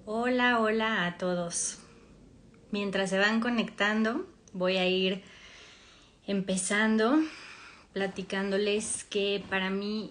Hola, hola a todos. Mientras se van conectando, voy a ir empezando platicándoles que para mí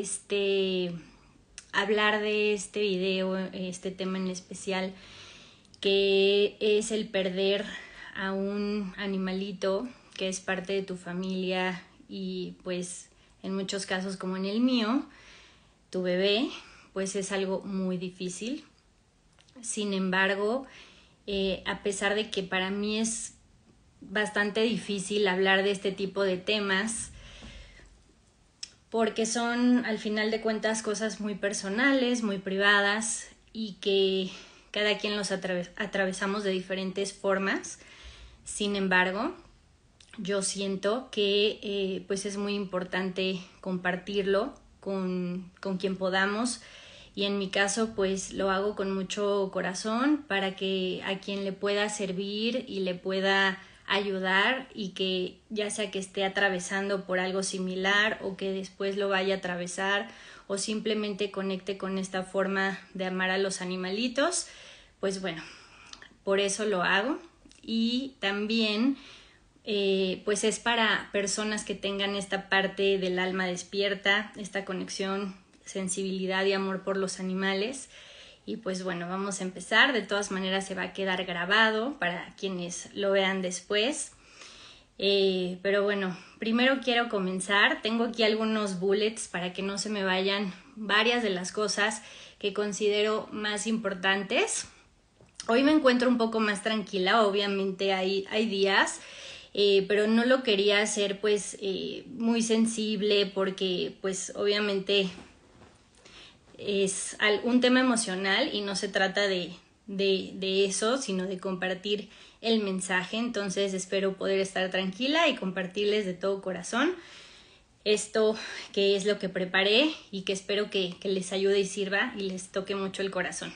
hablar de este video, este tema en especial, que es el perder a un animalito que es parte de tu familia y pues en muchos casos como en el mío, tu bebé, pues es algo muy difícil. Sin embargo, a pesar de que para mí es bastante difícil hablar de este tipo de temas, porque son al final de cuentas cosas muy personales, muy privadas y que cada quien los atravesamos de diferentes formas. Sin embargo, yo siento que pues es muy importante compartirlo con quien podamos. Y en mi caso pues lo hago con mucho corazón para que a quien le pueda servir y le pueda ayudar y que ya sea que esté atravesando por algo similar o que después lo vaya a atravesar o simplemente conecte con esta forma de amar a los animalitos, pues bueno, por eso lo hago. Y también pues es para personas que tengan esta parte del alma despierta, esta conexión, sensibilidad y amor por los animales. Y pues bueno, vamos a empezar. De todas maneras se va a quedar grabado para quienes lo vean después. Pero bueno, primero quiero comenzar. Tengo aquí algunos bullets para que no se me vayan varias de las cosas que considero más importantes. Hoy me encuentro un poco más tranquila, obviamente hay días, pero no lo quería hacer pues muy sensible porque pues obviamente es un tema emocional y no se trata de eso, sino de compartir el mensaje. Entonces espero poder estar tranquila y compartirles de todo corazón esto que es lo que preparé y que espero que les ayude y sirva y les toque mucho el corazón.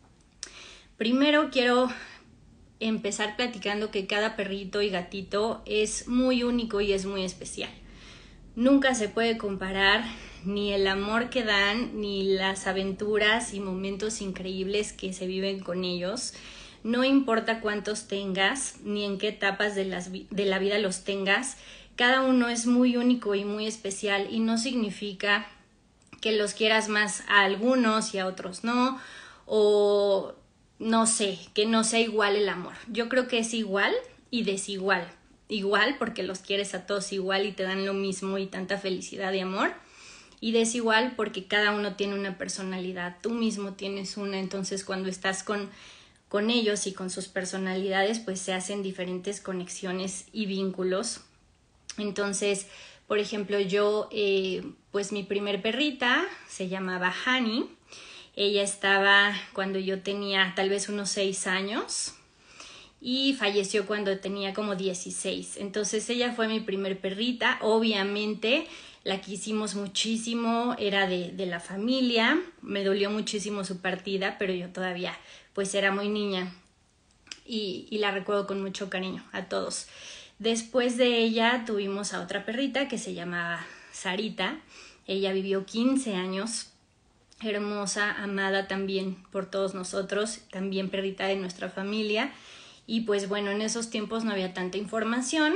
Primero quiero empezar platicando que cada perrito y gatito es muy único y es muy especial. Nunca se puede comparar ni el amor que dan, ni las aventuras y momentos increíbles que se viven con ellos. No importa cuántos tengas, ni en qué etapas de la vida los tengas, cada uno es muy único y muy especial y no significa que los quieras más a algunos y a otros no, o no sé, que no sea igual el amor. Yo creo que es igual y desigual. Igual porque los quieres a todos igual y te dan lo mismo y tanta felicidad y amor. Y desigual porque cada uno tiene una personalidad. Tú mismo tienes una, entonces cuando estás con ellos y con sus personalidades, pues se hacen diferentes conexiones y vínculos. Entonces, por ejemplo, yo, pues mi primer perrita se llamaba Honey. Ella estaba cuando yo tenía tal vez unos 6 años y falleció cuando tenía como 16. Entonces ella fue mi primer perrita. Obviamente la quisimos muchísimo, era de la familia. Me dolió muchísimo su partida, pero yo todavía pues era muy niña y la recuerdo con mucho cariño a todos. Después de ella tuvimos a otra perrita que se llamaba Sarita. Ella vivió 15 años. Hermosa, amada también por todos nosotros, también perrita de nuestra familia. Y pues bueno, en esos tiempos no había tanta información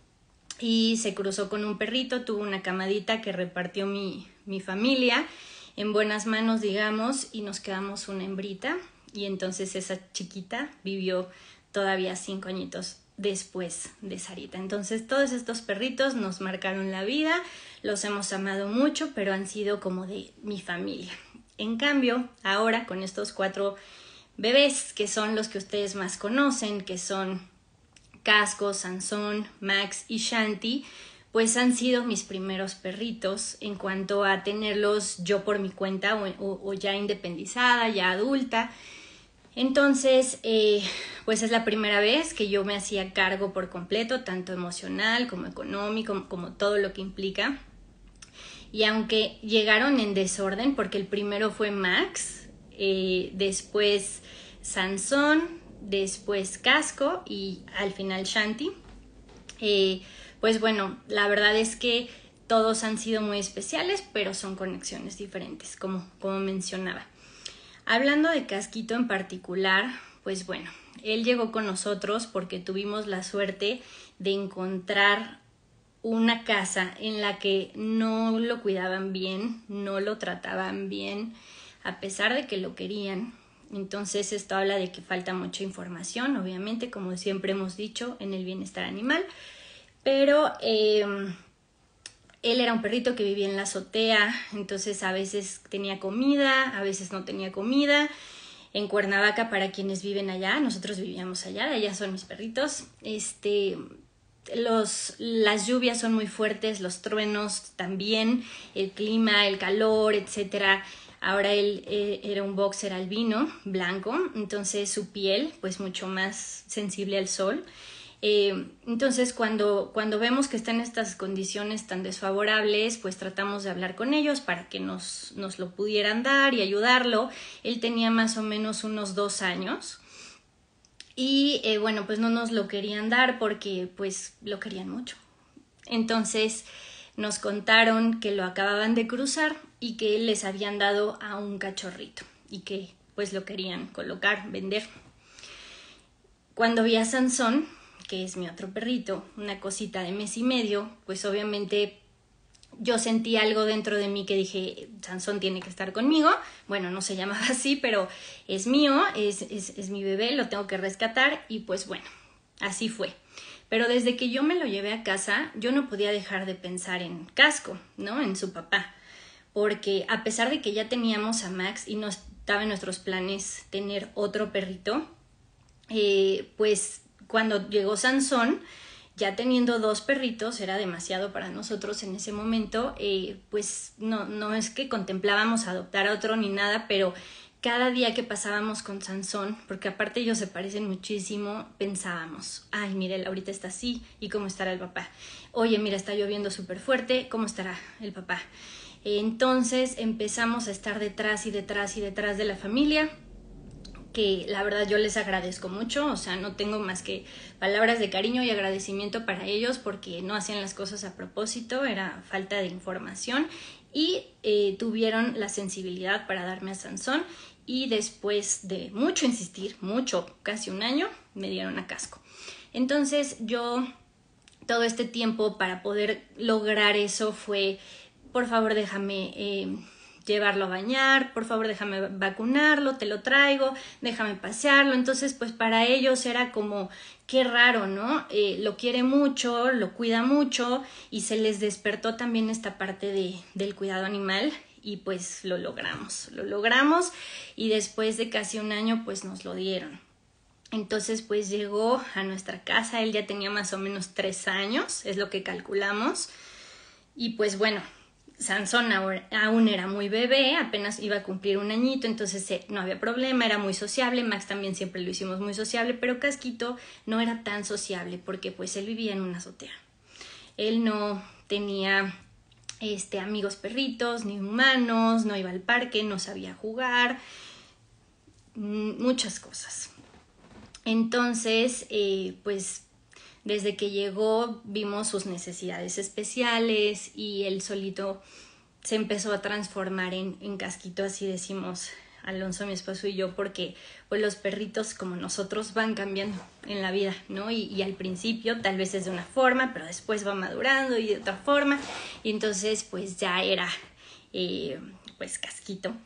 y se cruzó con un perrito, tuvo una camadita que repartió mi familia en buenas manos, digamos, y nos quedamos una hembrita. Y entonces esa chiquita vivió todavía 5 añitos después de Sarita. Entonces todos estos perritos nos marcaron la vida, los hemos amado mucho, pero han sido como de mi familia. En cambio, ahora con estos 4 bebés, que son los que ustedes más conocen, que son Casco, Sansón, Max y Shanti, pues han sido mis primeros perritos en cuanto a tenerlos yo por mi cuenta o ya independizada, ya adulta. Entonces, pues es la primera vez que yo me hacía cargo por completo, tanto emocional como económico, como todo lo que implica. Y aunque llegaron en desorden, porque el primero fue Max, después Sansón, después Casco y al final Shanti, pues bueno, la verdad es que todos han sido muy especiales, pero son conexiones diferentes, como mencionaba. Hablando de Casquito en particular, pues bueno, él llegó con nosotros porque tuvimos la suerte de encontrar una casa en la que no lo cuidaban bien, no lo trataban bien, a pesar de que lo querían. Entonces esto habla de que falta mucha información, obviamente, como siempre hemos dicho, en el bienestar animal, pero él era un perrito que vivía en la azotea, entonces a veces tenía comida, a veces no tenía comida. En Cuernavaca, para quienes viven allá, nosotros vivíamos allá, de allá son mis perritos, las lluvias son muy fuertes, los truenos también, el clima, el calor, etcétera. Ahora él era un boxer albino, blanco, entonces su piel pues mucho más sensible al sol. Entonces cuando vemos que están en estas condiciones tan desfavorables, pues tratamos de hablar con ellos para que nos lo pudieran dar y ayudarlo. Él tenía más o menos unos 2 años y bueno, pues no nos lo querían dar porque pues lo querían mucho. Entonces nos contaron que lo acababan de cruzar y que les habían dado a un cachorrito y que pues lo querían colocar, vender. Cuando vi a Sansón, que es mi otro perrito, una cosita de 1 mes y medio, pues obviamente yo sentí algo dentro de mí que dije, Sansón tiene que estar conmigo. Bueno, no se llamaba así, pero es mío, es mi bebé, lo tengo que rescatar y pues bueno, así fue. Pero desde que yo me lo llevé a casa, yo no podía dejar de pensar en Casco, ¿no? En su papá. Porque a pesar de que ya teníamos a Max y no estaba en nuestros planes tener otro perrito, pues cuando llegó Sansón, ya teniendo 2 perritos, era demasiado para nosotros en ese momento, pues no es que contemplábamos adoptar a otro ni nada, pero cada día que pasábamos con Sansón, porque aparte ellos se parecen muchísimo, pensábamos, ay, mira, él ahorita está así, ¿y cómo estará el papá? Oye, mira, está lloviendo súper fuerte, ¿cómo estará el papá? Entonces empezamos a estar detrás y detrás y detrás de la familia, que la verdad yo les agradezco mucho, o sea, no tengo más que palabras de cariño y agradecimiento para ellos porque no hacían las cosas a propósito, era falta de información y tuvieron la sensibilidad para darme a Sansón y después de mucho insistir, casi 1 año, me dieron a Casco. Entonces yo todo este tiempo para poder lograr eso fue, por favor déjame llevarlo a bañar, por favor déjame vacunarlo, te lo traigo, déjame pasearlo. Entonces pues para ellos era como, qué raro, ¿no? Lo quiere mucho, lo cuida mucho y se les despertó también esta parte del cuidado animal y pues lo logramos y después de casi 1 año pues nos lo dieron. Entonces pues llegó a nuestra casa, él ya tenía más o menos 3 años, es lo que calculamos y pues bueno, Sansón aún era muy bebé, apenas iba a cumplir 1 añito, entonces no había problema, era muy sociable. Max también siempre lo hicimos muy sociable, pero Casquito no era tan sociable porque pues él vivía en una azotea. Él no tenía amigos perritos ni humanos, no iba al parque, no sabía jugar, muchas cosas. Entonces, pues desde que llegó vimos sus necesidades especiales y él solito se empezó a transformar en Casquito, así decimos Alonso, mi esposo y yo, porque pues los perritos como nosotros van cambiando en la vida, ¿no? Y al principio tal vez es de una forma, pero después va madurando y de otra forma, y entonces pues ya era pues Casquito.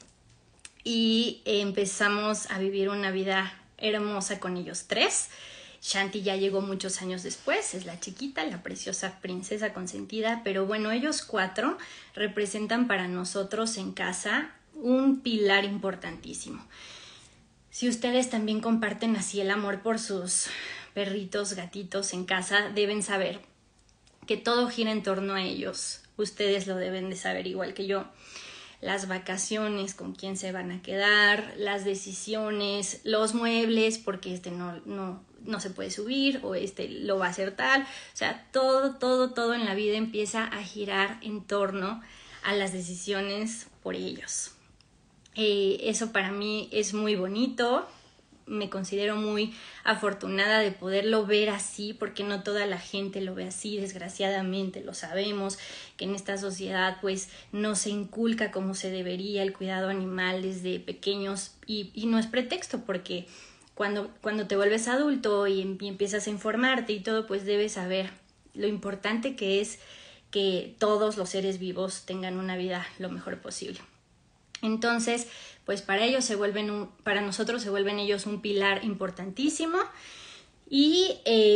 Y empezamos a vivir una vida hermosa con ellos 3. Shanti ya llegó muchos años después, es la chiquita, la preciosa princesa consentida, pero bueno, ellos 4 representan para nosotros en casa un pilar importantísimo. Si ustedes también comparten así el amor por sus perritos, gatitos en casa, deben saber que todo gira en torno a ellos. Ustedes lo deben de saber igual que yo. Las vacaciones, con quién se van a quedar, las decisiones, los muebles, porque no se puede subir o lo va a hacer tal. O sea, todo en la vida empieza a girar en torno a las decisiones por ellos. Eso para mí es muy bonito, me considero muy afortunada de poderlo ver así, porque no toda la gente lo ve así, desgraciadamente lo sabemos, que en esta sociedad pues no se inculca como se debería el cuidado animal desde pequeños y no es pretexto, porque cuando te vuelves adulto y empiezas a informarte y todo, pues debes saber lo importante que es que todos los seres vivos tengan una vida lo mejor posible. Entonces, pues para nosotros se vuelven ellos un pilar importantísimo y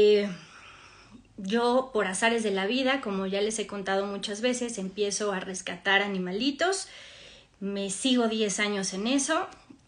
yo, por azares de la vida, como ya les he contado muchas veces, empiezo a rescatar animalitos, me sigo 10 años en eso,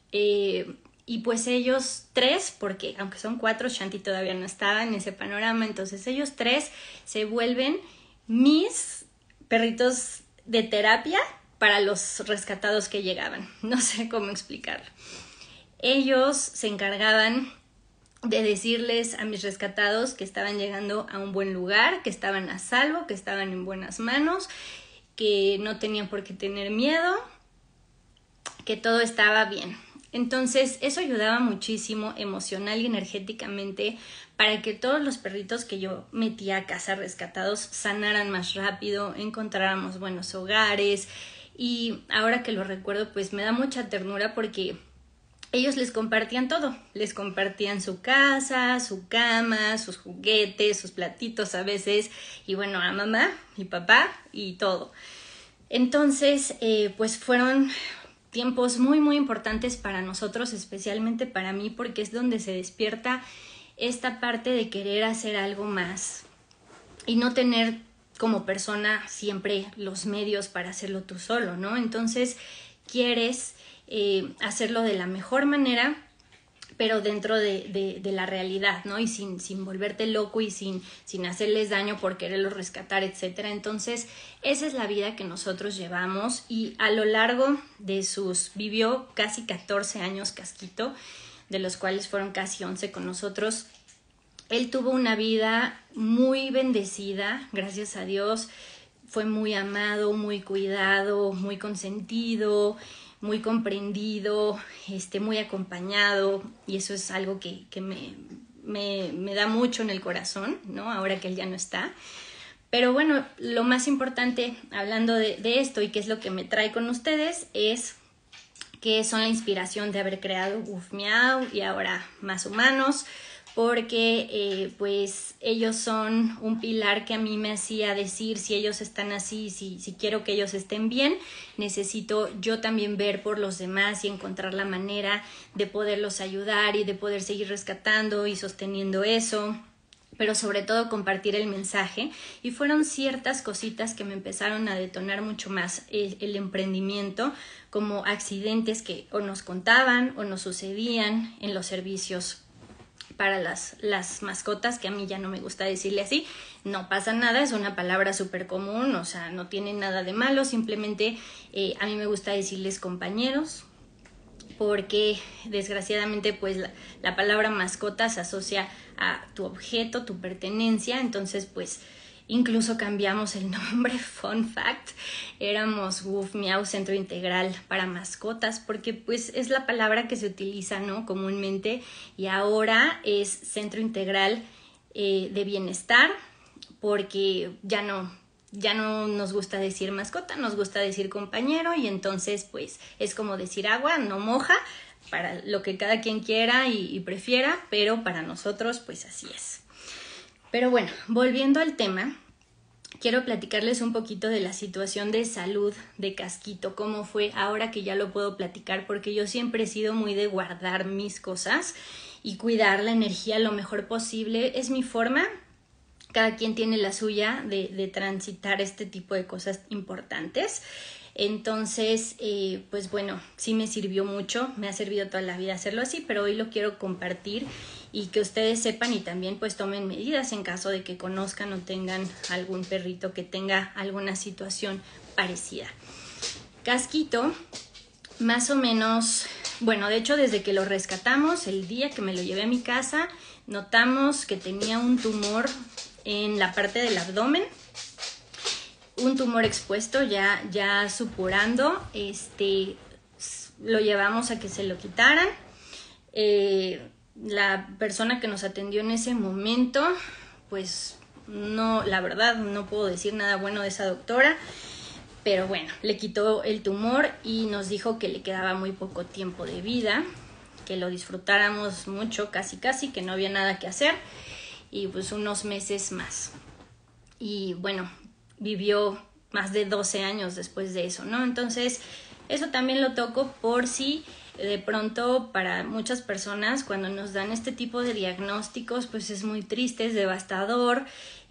y pues ellos 3, porque aunque son 4, Shanti todavía no estaba en ese panorama, entonces ellos 3 se vuelven mis perritos de terapia para los rescatados que llegaban. No sé cómo explicarlo. Ellos se encargaban de decirles a mis rescatados que estaban llegando a un buen lugar, que estaban a salvo, que estaban en buenas manos, que no tenían por qué tener miedo, que todo estaba bien. Entonces eso ayudaba muchísimo emocional y energéticamente para que todos los perritos que yo metía a casa rescatados sanaran más rápido, encontráramos buenos hogares. Y ahora que lo recuerdo, pues me da mucha ternura porque ellos les compartían todo, les compartían su casa, su cama, sus juguetes, sus platitos a veces, y bueno, a mamá y papá y todo. Entonces, pues fueron tiempos muy, muy importantes para nosotros, especialmente para mí, porque es donde se despierta esta parte de querer hacer algo más y no tener como persona siempre los medios para hacerlo tú solo, ¿no? Entonces quieres hacerlo de la mejor manera, pero dentro de la realidad, ¿no? Y sin volverte loco y sin hacerles daño por quererlos rescatar, etcétera. Entonces, esa es la vida que nosotros llevamos y a lo largo de vivió casi 14 años Casquito, de los cuales fueron casi 11 con nosotros. Él tuvo una vida muy bendecida, gracias a Dios. Fue muy amado, muy cuidado, muy consentido, muy comprendido, muy acompañado, y eso es algo que me da mucho en el corazón, ¿no? Ahora que él ya no está. Pero bueno, lo más importante, hablando de esto y qué es lo que me trae con ustedes, es que son la inspiración de haber creado Woof Meow y ahora Más Humanos, porque pues ellos son un pilar que a mí me hacía decir si ellos están así, si quiero que ellos estén bien, necesito yo también ver por los demás y encontrar la manera de poderlos ayudar y de poder seguir rescatando y sosteniendo eso, pero sobre todo compartir el mensaje. Y fueron ciertas cositas que me empezaron a detonar mucho más el emprendimiento, como accidentes que o nos contaban o nos sucedían en los servicios para las mascotas, que a mí ya no me gusta decirle así, no pasa nada, es una palabra súper común, o sea, no tiene nada de malo, simplemente a mí me gusta decirles compañeros, porque desgraciadamente pues la palabra mascota se asocia a tu objeto, tu pertenencia, entonces pues incluso cambiamos el nombre, fun fact, éramos Woof Meow Centro Integral para Mascotas, porque pues es la palabra que se utiliza, ¿no? Comúnmente, y ahora es Centro Integral de Bienestar, porque ya no nos gusta decir mascota, nos gusta decir compañero, y entonces pues es como decir agua, no moja, para lo que cada quien quiera y prefiera, pero para nosotros pues así es. Pero bueno, volviendo al tema, quiero platicarles un poquito de la situación de salud de Casquito, cómo fue ahora que ya lo puedo platicar, porque yo siempre he sido muy de guardar mis cosas y cuidar la energía lo mejor posible, es mi forma. Cada quien tiene la suya de transitar este tipo de cosas importantes. Entonces, pues bueno, sí me sirvió mucho, me ha servido toda la vida hacerlo así, pero hoy lo quiero compartir y que ustedes sepan y también pues tomen medidas en caso de que conozcan o tengan algún perrito que tenga alguna situación parecida. Casquito, más o menos, bueno, de hecho desde que lo rescatamos, el día que me lo llevé a mi casa, notamos que tenía un tumor en la parte del abdomen, un tumor expuesto ya supurando, lo llevamos a que se lo quitaran. La persona que nos atendió en ese momento, pues no, la verdad no puedo decir nada bueno de esa doctora, pero bueno, le quitó el tumor y nos dijo que le quedaba muy poco tiempo de vida, que lo disfrutáramos mucho, casi, que no había nada que hacer, y pues unos meses más. Y bueno, vivió más de 12 años después de eso, ¿no? Entonces, eso también lo toco por si de pronto para muchas personas cuando nos dan este tipo de diagnósticos, pues es muy triste, es devastador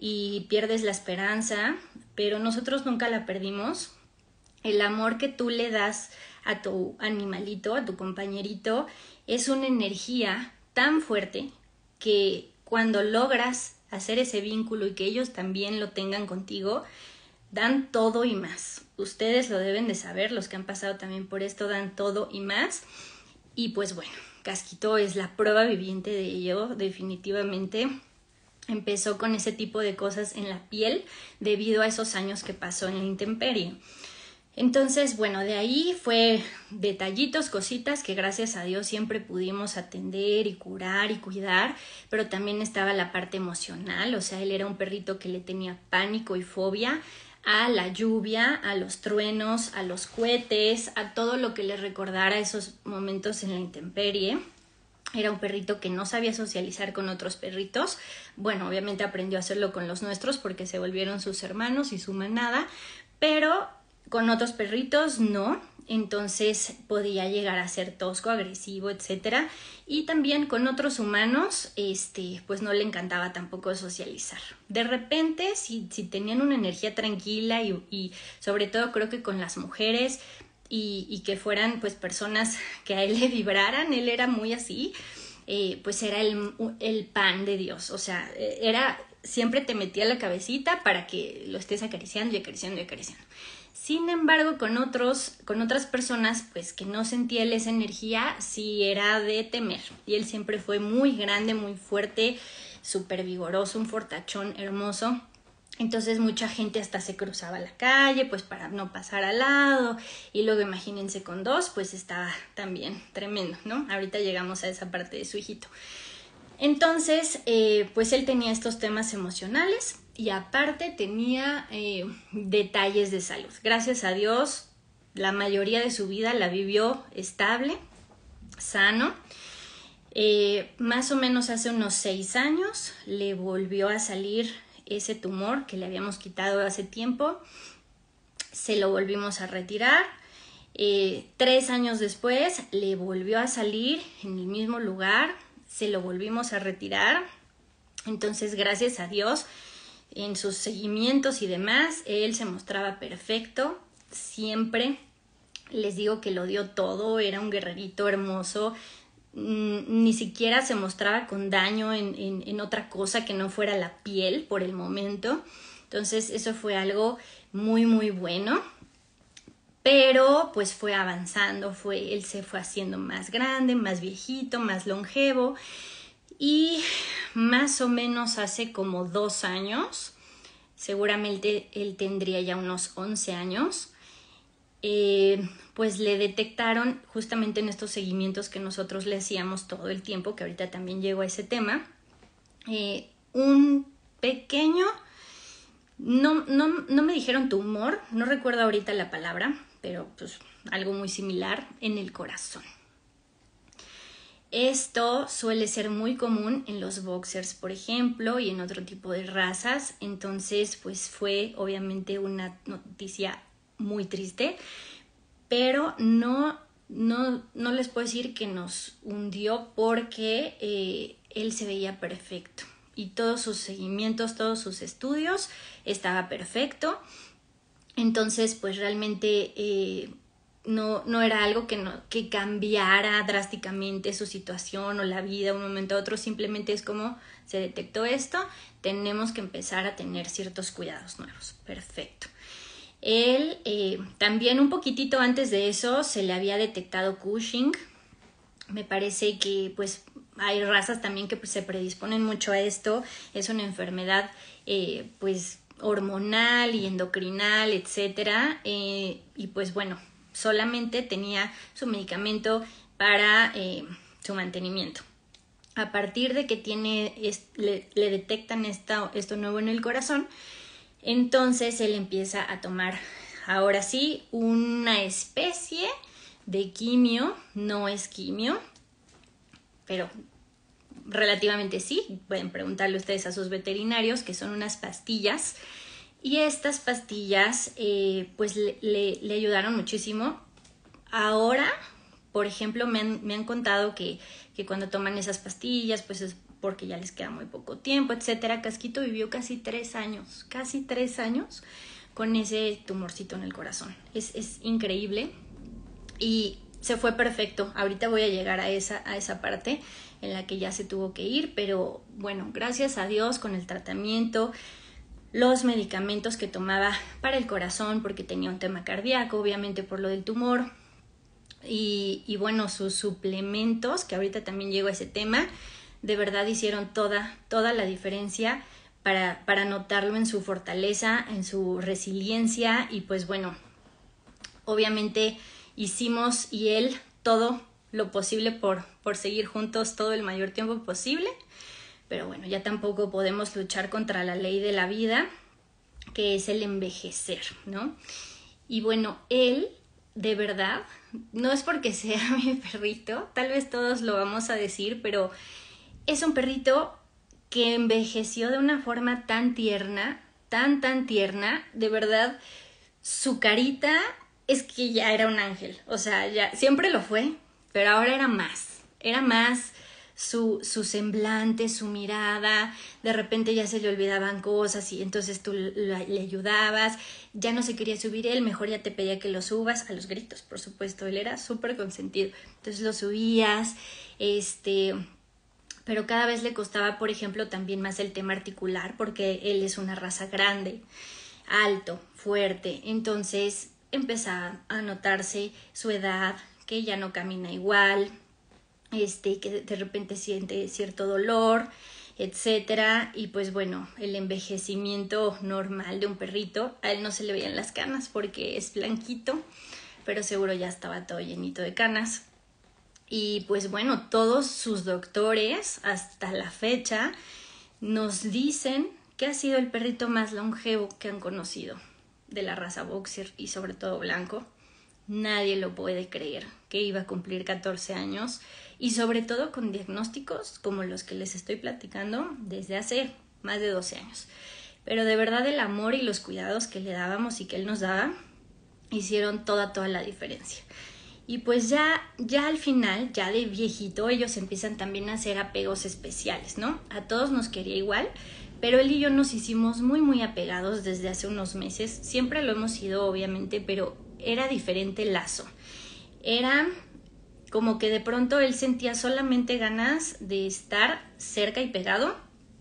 y pierdes la esperanza, pero nosotros nunca la perdimos. El amor que tú le das a tu animalito, a tu compañerito, es una energía tan fuerte que cuando logras hacer ese vínculo y que ellos también lo tengan contigo, dan todo y más. Ustedes lo deben de saber, los que han pasado también por esto, dan todo y más. Y pues bueno, Casquito es la prueba viviente de ello, definitivamente. Empezó con ese tipo de cosas en la piel debido a esos años que pasó en la intemperie. Entonces, bueno, de ahí fue detallitos, cositas que gracias a Dios siempre pudimos atender y curar y cuidar, pero también estaba la parte emocional, o sea, él era un perrito que le tenía pánico y fobia a la lluvia, a los truenos, a los cohetes, a todo lo que le recordara esos momentos en la intemperie. Era un perrito que no sabía socializar con otros perritos. Bueno, obviamente aprendió a hacerlo con los nuestros porque se volvieron sus hermanos y su manada, pero con otros perritos no, entonces podía llegar a ser tosco, agresivo, etcétera. Y también con otros humanos, pues no le encantaba tampoco socializar. De repente, si tenían una energía tranquila y sobre todo creo que con las mujeres y que fueran pues personas que a él le vibraran, él era muy así, pues era el pan de Dios, o sea, siempre te metía la cabecita para que lo estés acariciando y acariciando y acariciando. Sin embargo, con otras personas, pues que no sentía él esa energía, sí era de temer. Y él siempre fue muy grande, muy fuerte, súper vigoroso, un fortachón hermoso. Entonces mucha gente hasta se cruzaba la calle, pues para no pasar al lado. Y luego imagínense con dos, pues estaba también tremendo, ¿no? Ahorita llegamos a esa parte de su hijito. Entonces, pues él tenía estos temas emocionales y aparte tenía detalles de salud. Gracias a Dios, la mayoría de su vida la vivió estable, sano. Más o menos hace unos 6 años le volvió a salir ese tumor que le habíamos quitado hace tiempo. Se lo volvimos a retirar. 3 años después le volvió a salir en el mismo lugar. Se lo volvimos a retirar. Entonces, gracias a Dios, en sus seguimientos y demás, él se mostraba perfecto. Siempre les digo que lo dio todo, era un guerrerito hermoso. Ni siquiera se mostraba con daño en otra cosa que no fuera la piel por el momento. Entonces, eso fue algo muy, muy bueno. Pero pues fue avanzando, él se fue haciendo más grande, más viejito, más longevo y más o menos hace como 2 años, seguramente él tendría ya unos 11 años, pues le detectaron justamente en estos seguimientos que nosotros le hacíamos todo el tiempo, que ahorita también llego a ese tema, un pequeño, no me dijeron tumor, no recuerdo ahorita la palabra, pero pues algo muy similar en el corazón. Esto suele ser muy común en los boxers, por ejemplo, y en otro tipo de razas. Entonces, pues fue obviamente una noticia muy triste, pero no les puedo decir que nos hundió porque él se veía perfecto y todos sus seguimientos, todos sus estudios estaba perfecto. Entonces, pues realmente no era algo que cambiara drásticamente su situación o la vida de un momento a otro. Simplemente es como se detectó esto, tenemos que empezar a tener ciertos cuidados nuevos. Perfecto. Él también un poquitito antes de eso se le había detectado Cushing. Me parece que pues hay razas también que pues, se predisponen mucho a esto. Es una enfermedad pues hormonal y endocrinal, etcétera, y pues bueno, solamente tenía su medicamento para su mantenimiento. A partir de que le detectan esto nuevo en el corazón, entonces él empieza a tomar, ahora sí, una especie de quimio. No es quimio, pero relativamente sí. Pueden preguntarle ustedes a sus veterinarios, que son unas pastillas. Y estas pastillas pues le ayudaron muchísimo. Ahora, por ejemplo, me han contado que cuando toman esas pastillas, pues es porque ya les queda muy poco tiempo, etcétera. Casquito vivió casi 3 años con ese tumorcito en el corazón. Es increíble y se fue perfecto. Ahorita voy a llegar a esa parte en la que ya se tuvo que ir, pero bueno, gracias a Dios, con el tratamiento, los medicamentos que tomaba para el corazón, porque tenía un tema cardíaco, obviamente por lo del tumor, y bueno, sus suplementos, que ahorita también llego a ese tema, de verdad hicieron toda la diferencia para notarlo en su fortaleza, en su resiliencia. Y pues bueno, obviamente hicimos y él todo lo posible por seguir juntos todo el mayor tiempo posible, pero bueno, ya tampoco podemos luchar contra la ley de la vida, que es el envejecer, ¿no? Y bueno, él, de verdad, no es porque sea mi perrito, tal vez todos lo vamos a decir, pero es un perrito que envejeció de una forma tan tierna, tan tierna. De verdad, su carita es que ya era un ángel. O sea, ya siempre lo fue, pero ahora era más su semblante, su mirada. De repente ya se le olvidaban cosas y entonces tú le ayudabas. Ya no se quería subir él, mejor ya te pedía que lo subas, a los gritos, por supuesto. Él era súper consentido, entonces lo subías, pero cada vez le costaba, por ejemplo, también más el tema articular, porque él es una raza grande, alto, fuerte. Entonces empezaba a notarse su edad, que ya no camina igual, que de repente siente cierto dolor, etcétera. Y pues bueno, el envejecimiento normal de un perrito, a él no se le veían las canas porque es blanquito, pero seguro ya estaba todo llenito de canas. Y pues bueno, todos sus doctores hasta la fecha nos dicen que ha sido el perrito más longevo que han conocido de la raza boxer y sobre todo blanco. Nadie lo puede creer que iba a cumplir 14 años y sobre todo con diagnósticos como los que les estoy platicando desde hace más de 12 años. Pero de verdad el amor y los cuidados que le dábamos y que él nos daba hicieron toda la diferencia. Y pues ya al final, ya de viejito, ellos empiezan también a hacer apegos especiales, ¿no? A todos nos quería igual, pero él y yo nos hicimos muy apegados desde hace unos meses. Siempre lo hemos sido, obviamente, pero era diferente el lazo. Era como que de pronto él sentía solamente ganas de estar cerca y pegado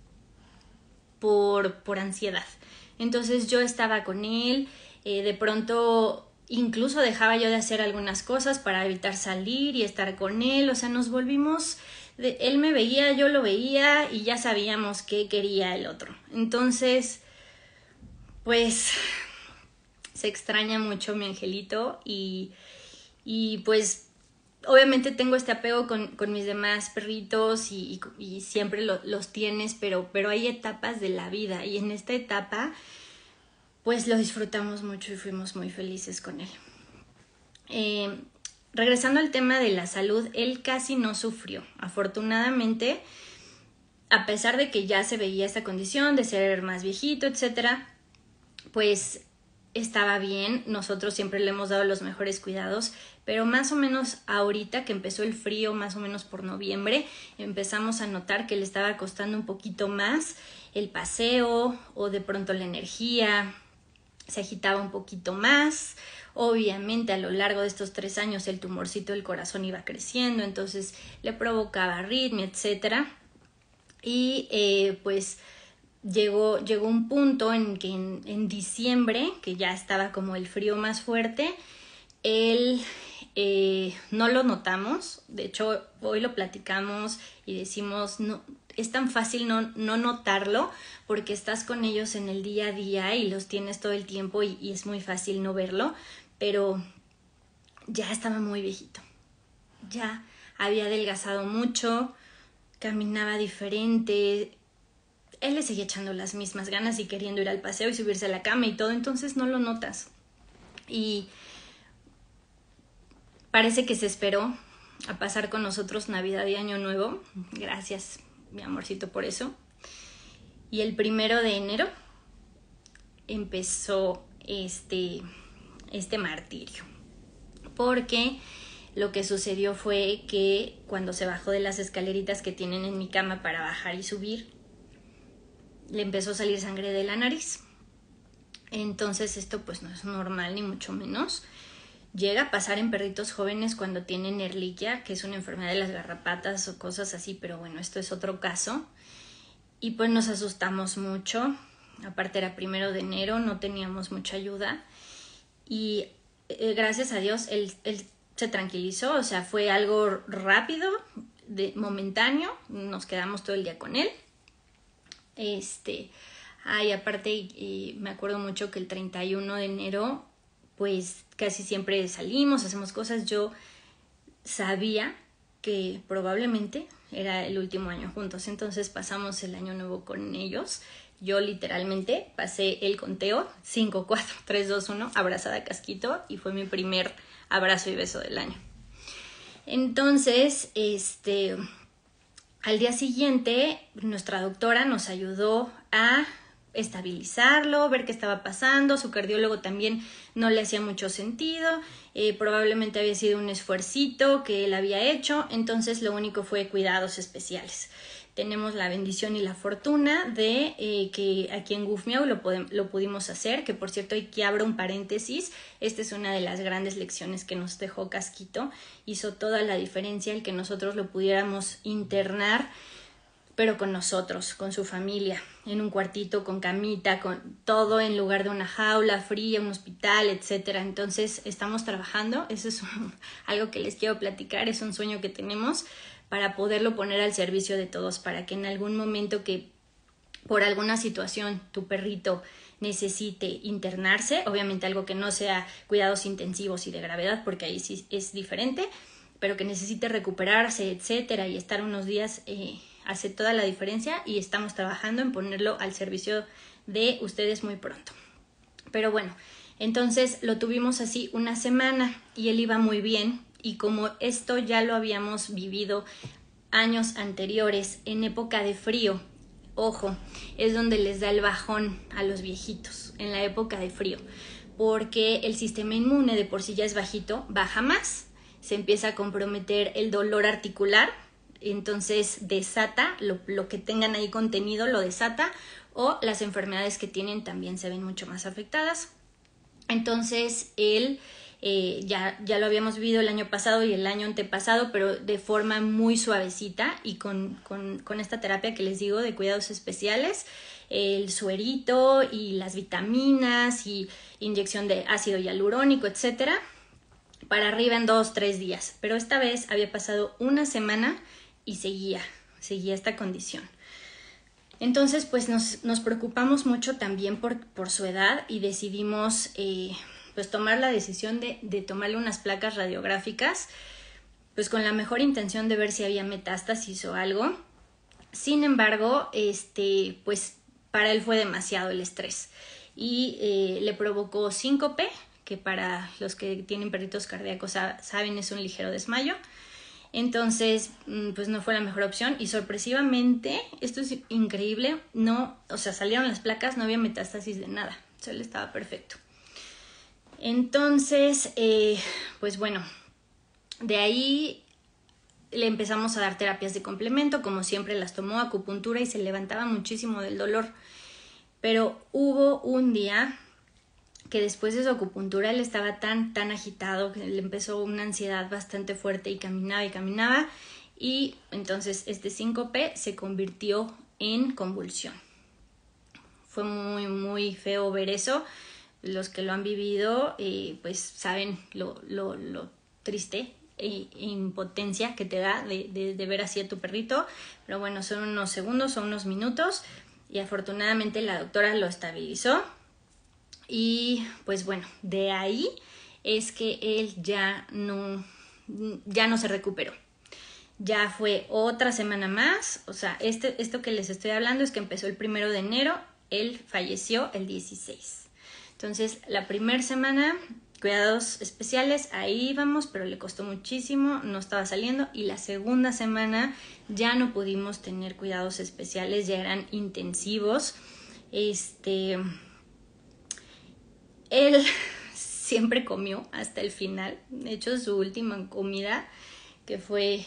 por ansiedad. Entonces yo estaba con él, de pronto incluso dejaba yo de hacer algunas cosas para evitar salir y estar con él. O sea, nos volvimos, él me veía, yo lo veía y ya sabíamos qué quería el otro. Entonces, pues se extraña mucho mi angelito y pues obviamente tengo este apego con mis demás perritos y siempre los tienes, pero hay etapas de la vida y en esta etapa pues lo disfrutamos mucho y fuimos muy felices con él. Regresando al tema de la salud, él casi no sufrió. Afortunadamente, a pesar de que ya se veía esta condición de ser más viejito, etcétera, pues estaba bien. Nosotros siempre le hemos dado los mejores cuidados, pero más o menos ahorita que empezó el frío, más o menos por noviembre, empezamos a notar que le estaba costando un poquito más el paseo o de pronto la energía. Se agitaba un poquito más. Obviamente a lo largo de estos 3 años el tumorcito del corazón iba creciendo, entonces le provocaba arritmia, etcétera. Y pues llegó un punto en que en diciembre, que ya estaba como el frío más fuerte, él no lo notamos. De hecho, hoy lo platicamos y decimos, no, es tan fácil no notarlo porque estás con ellos en el día a día y los tienes todo el tiempo y es muy fácil no verlo, pero ya estaba muy viejito. Ya había adelgazado mucho, caminaba diferente, él le seguía echando las mismas ganas y queriendo ir al paseo y subirse a la cama y todo, entonces no lo notas. Y parece que se esperó a pasar con nosotros Navidad y Año Nuevo. Gracias, mi amorcito, por eso. Y el 1 de enero empezó este martirio. Porque lo que sucedió fue que cuando se bajó de las escaleritas que tienen en mi cama para bajar y subir, le empezó a salir sangre de la nariz. Entonces esto pues no es normal ni mucho menos. Llega a pasar en perritos jóvenes cuando tienen Ehrlichia, que es una enfermedad de las garrapatas o cosas así, pero bueno, esto es otro caso. Y pues nos asustamos mucho. Aparte era 1 de enero, no teníamos mucha ayuda. Y gracias a Dios él se tranquilizó, o sea, fue algo rápido, momentáneo. Nos quedamos todo el día con él. Aparte me acuerdo mucho que el 31 de enero pues casi siempre salimos, hacemos cosas. Yo sabía que probablemente era el último año juntos, entonces pasamos el año nuevo con ellos. Yo literalmente pasé el conteo 5, 4, 3, 2, 1, abrazada a Casquito, y fue mi primer abrazo y beso del año. Entonces, al día siguiente nuestra doctora nos ayudó a estabilizarlo, ver qué estaba pasando. Su cardiólogo también no le hacía mucho sentido, probablemente había sido un esfuercito que él había hecho, entonces lo único fue cuidados especiales. Tenemos la bendición y la fortuna de que aquí en Gufmiau lo pudimos hacer, que por cierto aquí abro un paréntesis, esta es una de las grandes lecciones que nos dejó Casquito, hizo toda la diferencia el que nosotros lo pudiéramos internar, pero con nosotros, con su familia, en un cuartito, con camita, con todo en lugar de una jaula fría, un hospital, etcétera. Entonces estamos trabajando, eso es algo que les quiero platicar, es un sueño que tenemos para poderlo poner al servicio de todos, para que en algún momento que por alguna situación tu perrito necesite internarse, obviamente algo que no sea cuidados intensivos y de gravedad, porque ahí sí es diferente, pero que necesite recuperarse, etcétera, y estar unos días, hace toda la diferencia, y estamos trabajando en ponerlo al servicio de ustedes muy pronto. Pero bueno, entonces lo tuvimos así una semana y él iba muy bien, y como esto ya lo habíamos vivido años anteriores en época de frío, ojo, es donde les da el bajón a los viejitos, en la época de frío, porque el sistema inmune de por sí ya es bajito, baja más, se empieza a comprometer el dolor articular, entonces desata, lo que tengan ahí contenido lo desata, o las enfermedades que tienen también se ven mucho más afectadas. Entonces él ya lo habíamos vivido el año pasado y el año antepasado, pero de forma muy suavecita y con esta terapia que les digo de cuidados especiales, el suerito y las vitaminas y inyección de ácido hialurónico, etcétera, para arriba en 2-3 días. Pero esta vez había pasado una semana y seguía esta condición. Entonces pues nos preocupamos mucho también por su edad y decidimos pues tomar la decisión de tomarle unas placas radiográficas, pues con la mejor intención de ver si había metástasis o algo. Sin embargo, pues para él fue demasiado el estrés y le provocó síncope, que para los que tienen perritos cardíacos saben es un ligero desmayo. Entonces, pues no fue la mejor opción y sorpresivamente, esto es increíble, salieron las placas, no había metástasis de nada, o sea, él estaba perfecto. Entonces, pues bueno, de ahí le empezamos a dar terapias de complemento, como siempre las tomó, acupuntura, y se levantaba muchísimo del dolor. Pero hubo un día que después de su acupuntura él estaba tan agitado que le empezó una ansiedad bastante fuerte y caminaba, y entonces este síncope se convirtió en convulsión. Fue muy, muy feo ver eso. Los que lo han vivido pues saben lo triste e impotencia que te da de ver así a tu perrito, pero bueno, son unos segundos, son unos minutos, y afortunadamente la doctora lo estabilizó. Y pues bueno, de ahí es que él ya no se recuperó. ya fue otra semana más, o sea, esto que les estoy hablando es que empezó el 1 de enero, él falleció el 16. Entonces, la primera semana, cuidados especiales, ahí íbamos, pero le costó muchísimo, no estaba saliendo. Y la segunda semana ya no pudimos tener cuidados especiales, ya eran intensivos. Él siempre comió hasta el final. De hecho, su última comida, que fue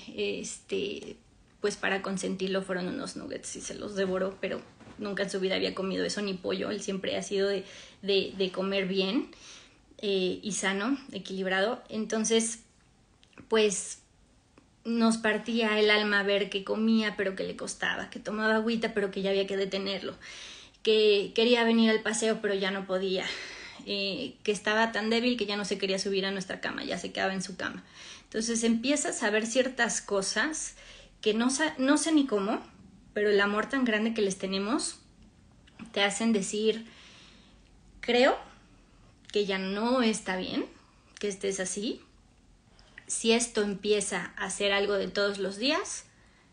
pues para consentirlo, fueron unos nuggets y se los devoró, pero nunca en su vida había comido eso ni pollo. Él siempre ha sido de comer bien y sano, equilibrado. Entonces, pues nos partía el alma ver que comía pero que le costaba, que tomaba agüita pero que ya había que detenerlo, que quería venir al paseo pero ya no podía, que estaba tan débil que ya no se quería subir a nuestra cama, ya se quedaba en su cama. Entonces empiezas a ver ciertas cosas que no sé ni cómo, pero el amor tan grande que les tenemos te hacen decir, creo que ya no está bien que estés así. Si esto empieza a ser algo de todos los días,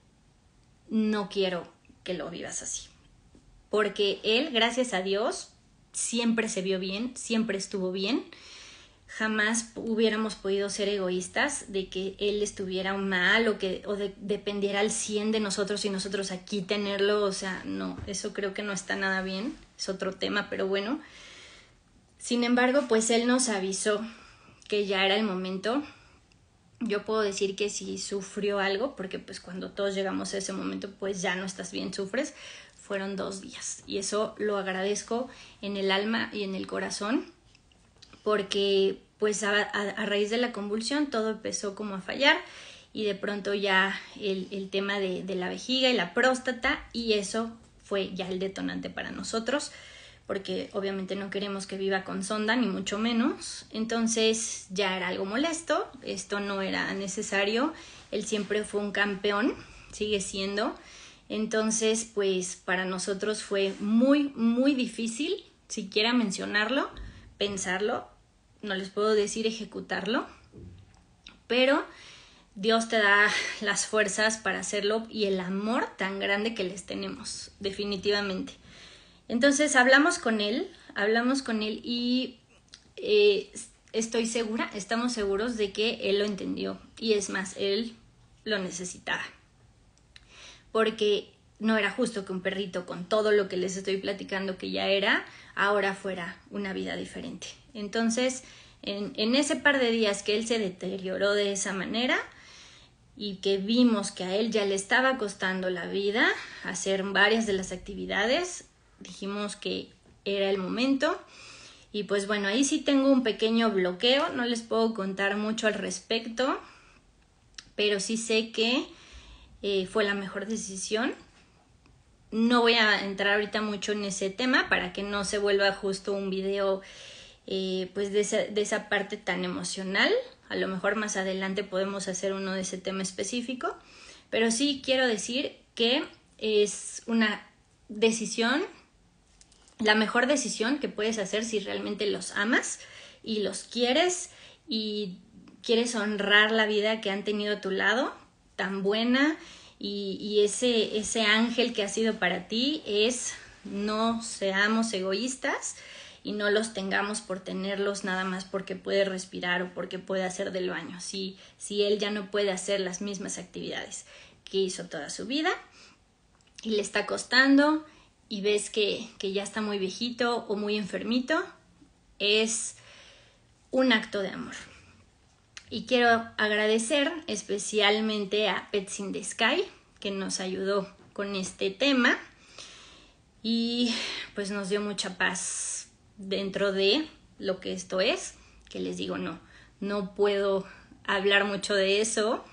no quiero que lo vivas así. Porque él, gracias a Dios, siempre se vio bien, siempre estuvo bien. Jamás hubiéramos podido ser egoístas de que él estuviera mal o dependiera al 100 de nosotros y nosotros aquí tenerlo. O sea, no, eso creo que no está nada bien. Es otro tema, pero bueno. Sin embargo, pues él nos avisó que ya era el momento. Yo puedo decir que si sufrió algo, porque pues cuando todos llegamos a ese momento, pues ya no estás bien, sufres. Fueron 2 días y eso lo agradezco en el alma y en el corazón, porque pues a raíz de la convulsión todo empezó como a fallar y de pronto ya el tema de la vejiga y la próstata, y eso fue ya el detonante para nosotros, porque obviamente no queremos que viva con sonda, ni mucho menos. Entonces ya era algo molesto, esto no era necesario. Él siempre fue un campeón, sigue siendo. Entonces, pues para nosotros fue muy, muy difícil siquiera mencionarlo, pensarlo. No les puedo decir ejecutarlo, pero Dios te da las fuerzas para hacerlo y el amor tan grande que les tenemos, definitivamente. Entonces hablamos con él y estoy segura, estamos seguros de que él lo entendió, y es más, él lo necesitaba, porque no era justo que un perrito, con todo lo que les estoy platicando que ya era, ahora fuera una vida diferente. Entonces, en ese par de días que él se deterioró de esa manera y que vimos que a él ya le estaba costando la vida hacer varias de las actividades, dijimos que era el momento. Y pues bueno, ahí sí tengo un pequeño bloqueo, no les puedo contar mucho al respecto, pero sí sé que fue la mejor decisión. No voy a entrar ahorita mucho en ese tema para que no se vuelva justo un video pues de esa parte tan emocional. A lo mejor más adelante podemos hacer uno de ese tema específico, pero sí quiero decir que es una decisión, la mejor decisión que puedes hacer si realmente los amas y los quieres y quieres honrar la vida que han tenido a tu lado, tan buena, y ese ángel que ha sido para ti. Es no seamos egoístas y no los tengamos por tenerlos nada más porque puede respirar o porque puede hacer del baño. Si él ya no puede hacer las mismas actividades que hizo toda su vida y le está costando, y ves que ya está muy viejito o muy enfermito, es un acto de amor. Y quiero agradecer especialmente a Pets in the Sky, que nos ayudó con este tema y pues nos dio mucha paz dentro de lo que esto es, que les digo, no puedo hablar mucho de eso,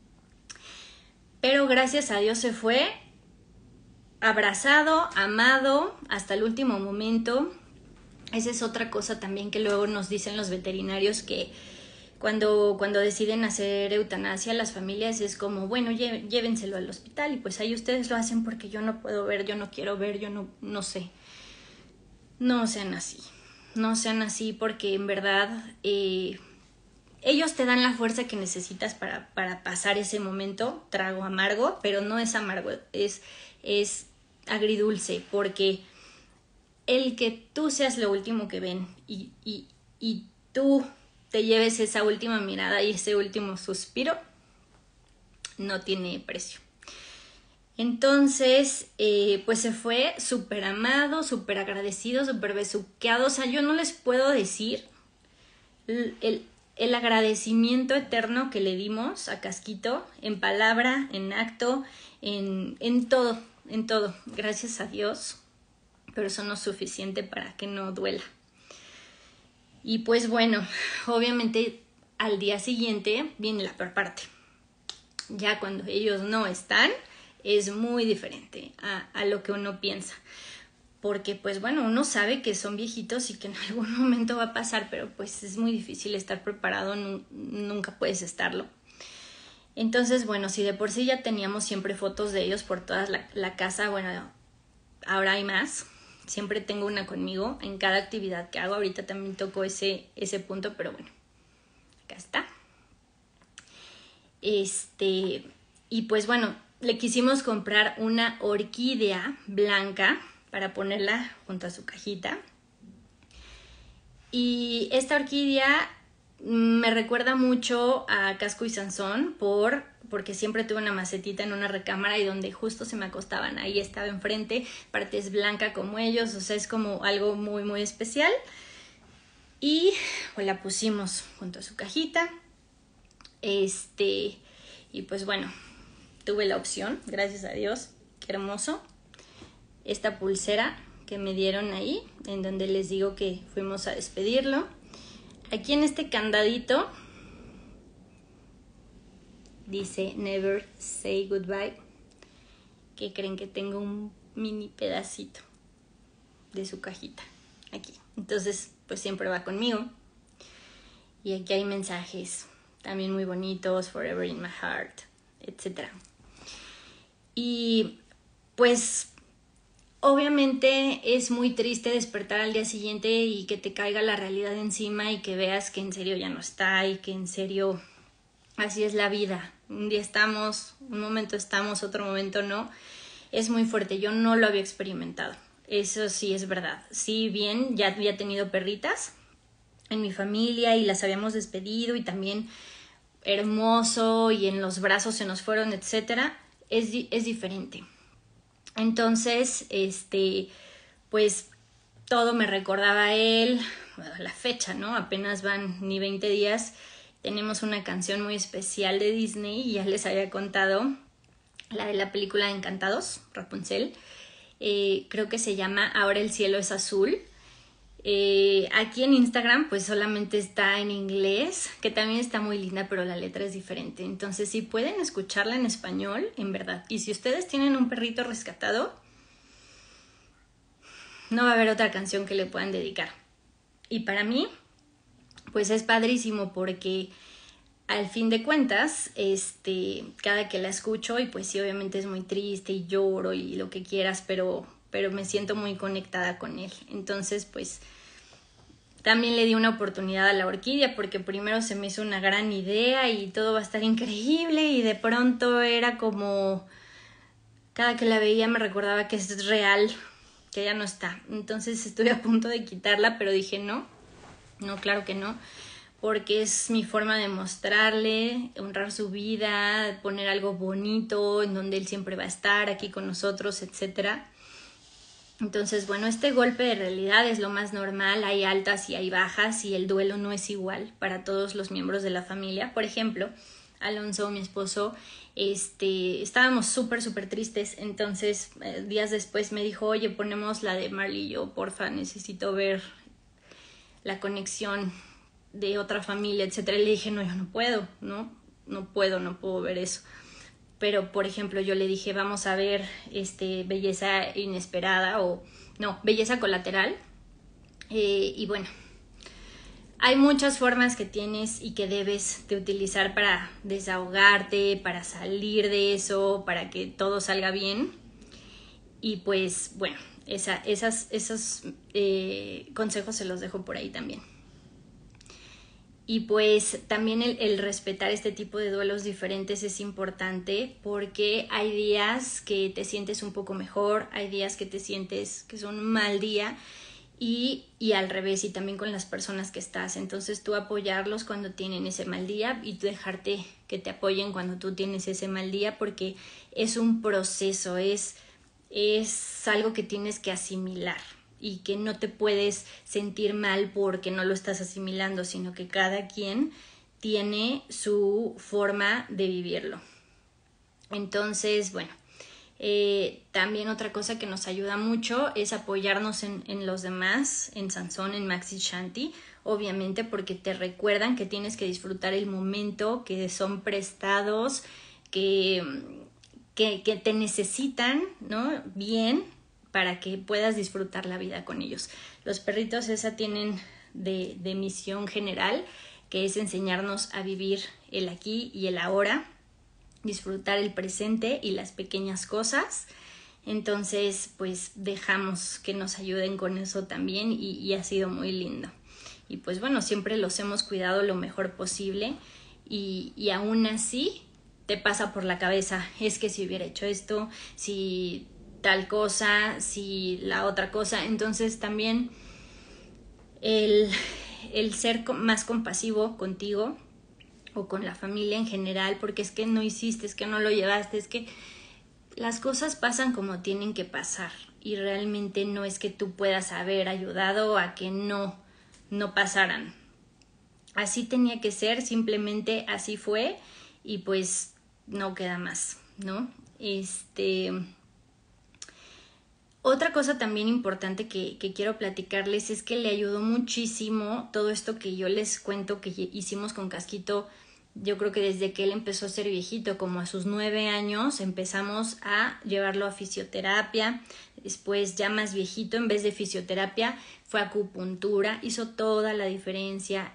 pero gracias a Dios se fue abrazado, amado hasta el último momento. Esa es otra cosa también que luego nos dicen los veterinarios, que cuando deciden hacer eutanasia, las familias es como, bueno, llévenselo al hospital y pues ahí ustedes lo hacen porque yo no puedo ver, yo no quiero ver, yo no sé. No sean así porque en verdad ellos te dan la fuerza que necesitas para pasar ese momento, trago amargo, pero no es amargo, es agridulce, porque el que tú seas lo último que ven y tú te lleves esa última mirada y ese último suspiro, no tiene precio. Entonces, pues se fue súper amado, súper agradecido, súper besuqueado. O sea, yo no les puedo decir el agradecimiento eterno que le dimos a Casquito, en palabra, en acto, en todo, en todo. Gracias a Dios, pero eso no es suficiente para que no duela. Y pues bueno, obviamente al día siguiente viene la peor parte. Ya cuando ellos no están, es muy diferente a lo que uno piensa. Porque pues bueno, uno sabe que son viejitos y que en algún momento va a pasar, pero pues es muy difícil estar preparado, nunca puedes estarlo. Entonces bueno, si de por sí ya teníamos siempre fotos de ellos por toda la casa, bueno, ahora hay más. Siempre tengo una conmigo en cada actividad que hago. Ahorita también toco ese punto, pero bueno, acá está. Y pues bueno, le quisimos comprar una orquídea blanca para ponerla junto a su cajita. Y esta orquídea me recuerda mucho a Casco y Sansón porque siempre tuve una macetita en una recámara y donde justo se me acostaban, ahí estaba enfrente, parte es blanca como ellos, o sea, es como algo muy muy especial. Y pues la pusimos junto a su cajita. Y pues bueno, tuve la opción, gracias a Dios, qué hermoso, esta pulsera que me dieron ahí, en donde les digo que fuimos a despedirlo. Aquí en este candadito dice Never Say Goodbye. ¿Qué creen? Que tengo un mini pedacito de su cajita aquí. Entonces, pues siempre va conmigo. Y aquí hay mensajes también muy bonitos, Forever in my heart, etc. Y pues obviamente es muy triste despertar al día siguiente y que te caiga la realidad encima y que veas que en serio ya no está y que en serio así es la vida. Un día estamos, un momento estamos, otro momento no. Es muy fuerte, yo no lo había experimentado. Eso sí es verdad. Sí, bien, ya había tenido perritas en mi familia y las habíamos despedido y también hermoso y en los brazos se nos fueron, etcétera. Es diferente. Entonces, pues todo me recordaba a él, la fecha, ¿no? Apenas van ni 20 días. Tenemos una canción muy especial de Disney y ya les había contado, la de la película de Encantados, Rapunzel. Creo que se llama Ahora el cielo es azul. Aquí en Instagram pues solamente está en inglés, que también está muy linda, pero la letra es diferente. Entonces si pueden escucharla en español, en verdad. Y si ustedes tienen un perrito rescatado, no va a haber otra canción que le puedan dedicar. Y para mí pues es padrísimo porque al fin de cuentas, cada que la escucho, y pues sí, obviamente es muy triste y lloro y lo que quieras, pero me siento muy conectada con él. Entonces, pues, también le di una oportunidad a la orquídea porque primero se me hizo una gran idea y todo va a estar increíble y de pronto era como, cada que la veía me recordaba que es real, que ya no está. Entonces estuve a punto de quitarla, pero dije no, claro que no. Porque es mi forma de mostrarle, honrar su vida, poner algo bonito en donde él siempre va a estar aquí con nosotros, etc. Entonces, bueno, este golpe de realidad es lo más normal, hay altas y hay bajas y el duelo no es igual para todos los miembros de la familia. Por ejemplo, Alonso, mi esposo, estábamos súper tristes, entonces días después me dijo, oye, ponemos la de Marley y yo, porfa, necesito ver la conexión de otra familia, etcétera. Y le dije, no, yo no puedo, no puedo ver eso. Pero, por ejemplo, yo le dije, vamos a ver Belleza Inesperada Belleza Colateral. Y bueno, hay muchas formas que tienes y que debes de utilizar para desahogarte, para salir de eso, para que todo salga bien. Y pues, bueno, esos consejos se los dejo por ahí también. Y pues también el respetar este tipo de duelos diferentes es importante, porque hay días que te sientes un poco mejor, hay días que te sientes que son un mal día, y al revés, y también con las personas que estás. Entonces tú apoyarlos cuando tienen ese mal día y tú dejarte que te apoyen cuando tú tienes ese mal día, porque es un proceso, es algo que tienes que asimilar y que no te puedes sentir mal porque no lo estás asimilando, sino que cada quien tiene su forma de vivirlo. Entonces, bueno, también otra cosa que nos ayuda mucho es apoyarnos en los demás, en Sansón, en Maxi Shanti, obviamente porque te recuerdan que tienes que disfrutar el momento, que son prestados, que te necesitan, ¿no? Bien, para que puedas disfrutar la vida con ellos. Los perritos esa tienen de misión general, que es enseñarnos a vivir el aquí y el ahora, disfrutar el presente y las pequeñas cosas. Entonces, pues dejamos que nos ayuden con eso también y ha sido muy lindo. Y pues bueno, siempre los hemos cuidado lo mejor posible y aún así te pasa por la cabeza, es que si hubiera hecho esto, si tal cosa, si la otra cosa. Entonces también el ser más compasivo contigo o con la familia en general, porque es que no hiciste, es que no lo llevaste, es que las cosas pasan como tienen que pasar y realmente no es que tú puedas haber ayudado a que no pasaran. Así tenía que ser, simplemente así fue y pues no queda más, ¿no? Otra cosa también importante que quiero platicarles es que le ayudó muchísimo todo esto que yo les cuento que hicimos con Casquito. Yo creo que desde que él empezó a ser viejito, como a sus 9 años, empezamos a llevarlo a fisioterapia. Después, ya más viejito, en vez de fisioterapia, fue acupuntura. Hizo toda la diferencia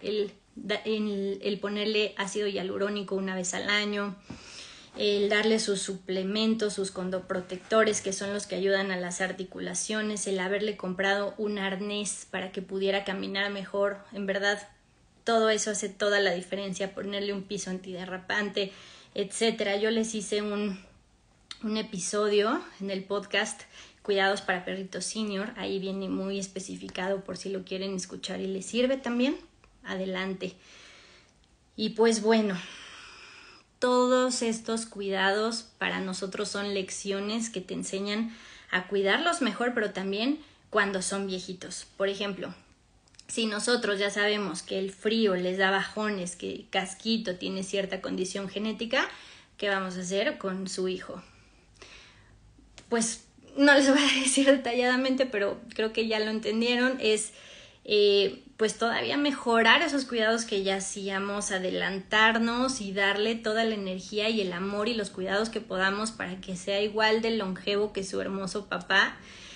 el ponerle ácido hialurónico una vez al año, el darle sus suplementos, sus condoprotectores, que son los que ayudan a las articulaciones, el haberle comprado un arnés para que pudiera caminar mejor. En verdad, todo eso hace toda la diferencia, ponerle un piso antiderrapante, etcétera. Yo les hice un episodio en el podcast Cuidados para Perritos Senior, ahí viene muy especificado por si lo quieren escuchar y les sirve también, adelante. Y pues bueno, todos estos cuidados para nosotros son lecciones que te enseñan a cuidarlos mejor, pero también cuando son viejitos. Por ejemplo, si nosotros ya sabemos que el frío les da bajones, que Casquito tiene cierta condición genética, ¿qué vamos a hacer con su hijo? Pues no les voy a decir detalladamente, pero creo que ya lo entendieron, es pues todavía mejorar esos cuidados que ya hacíamos, adelantarnos y darle toda la energía y el amor y los cuidados que podamos para que sea igual de longevo que su hermoso papá.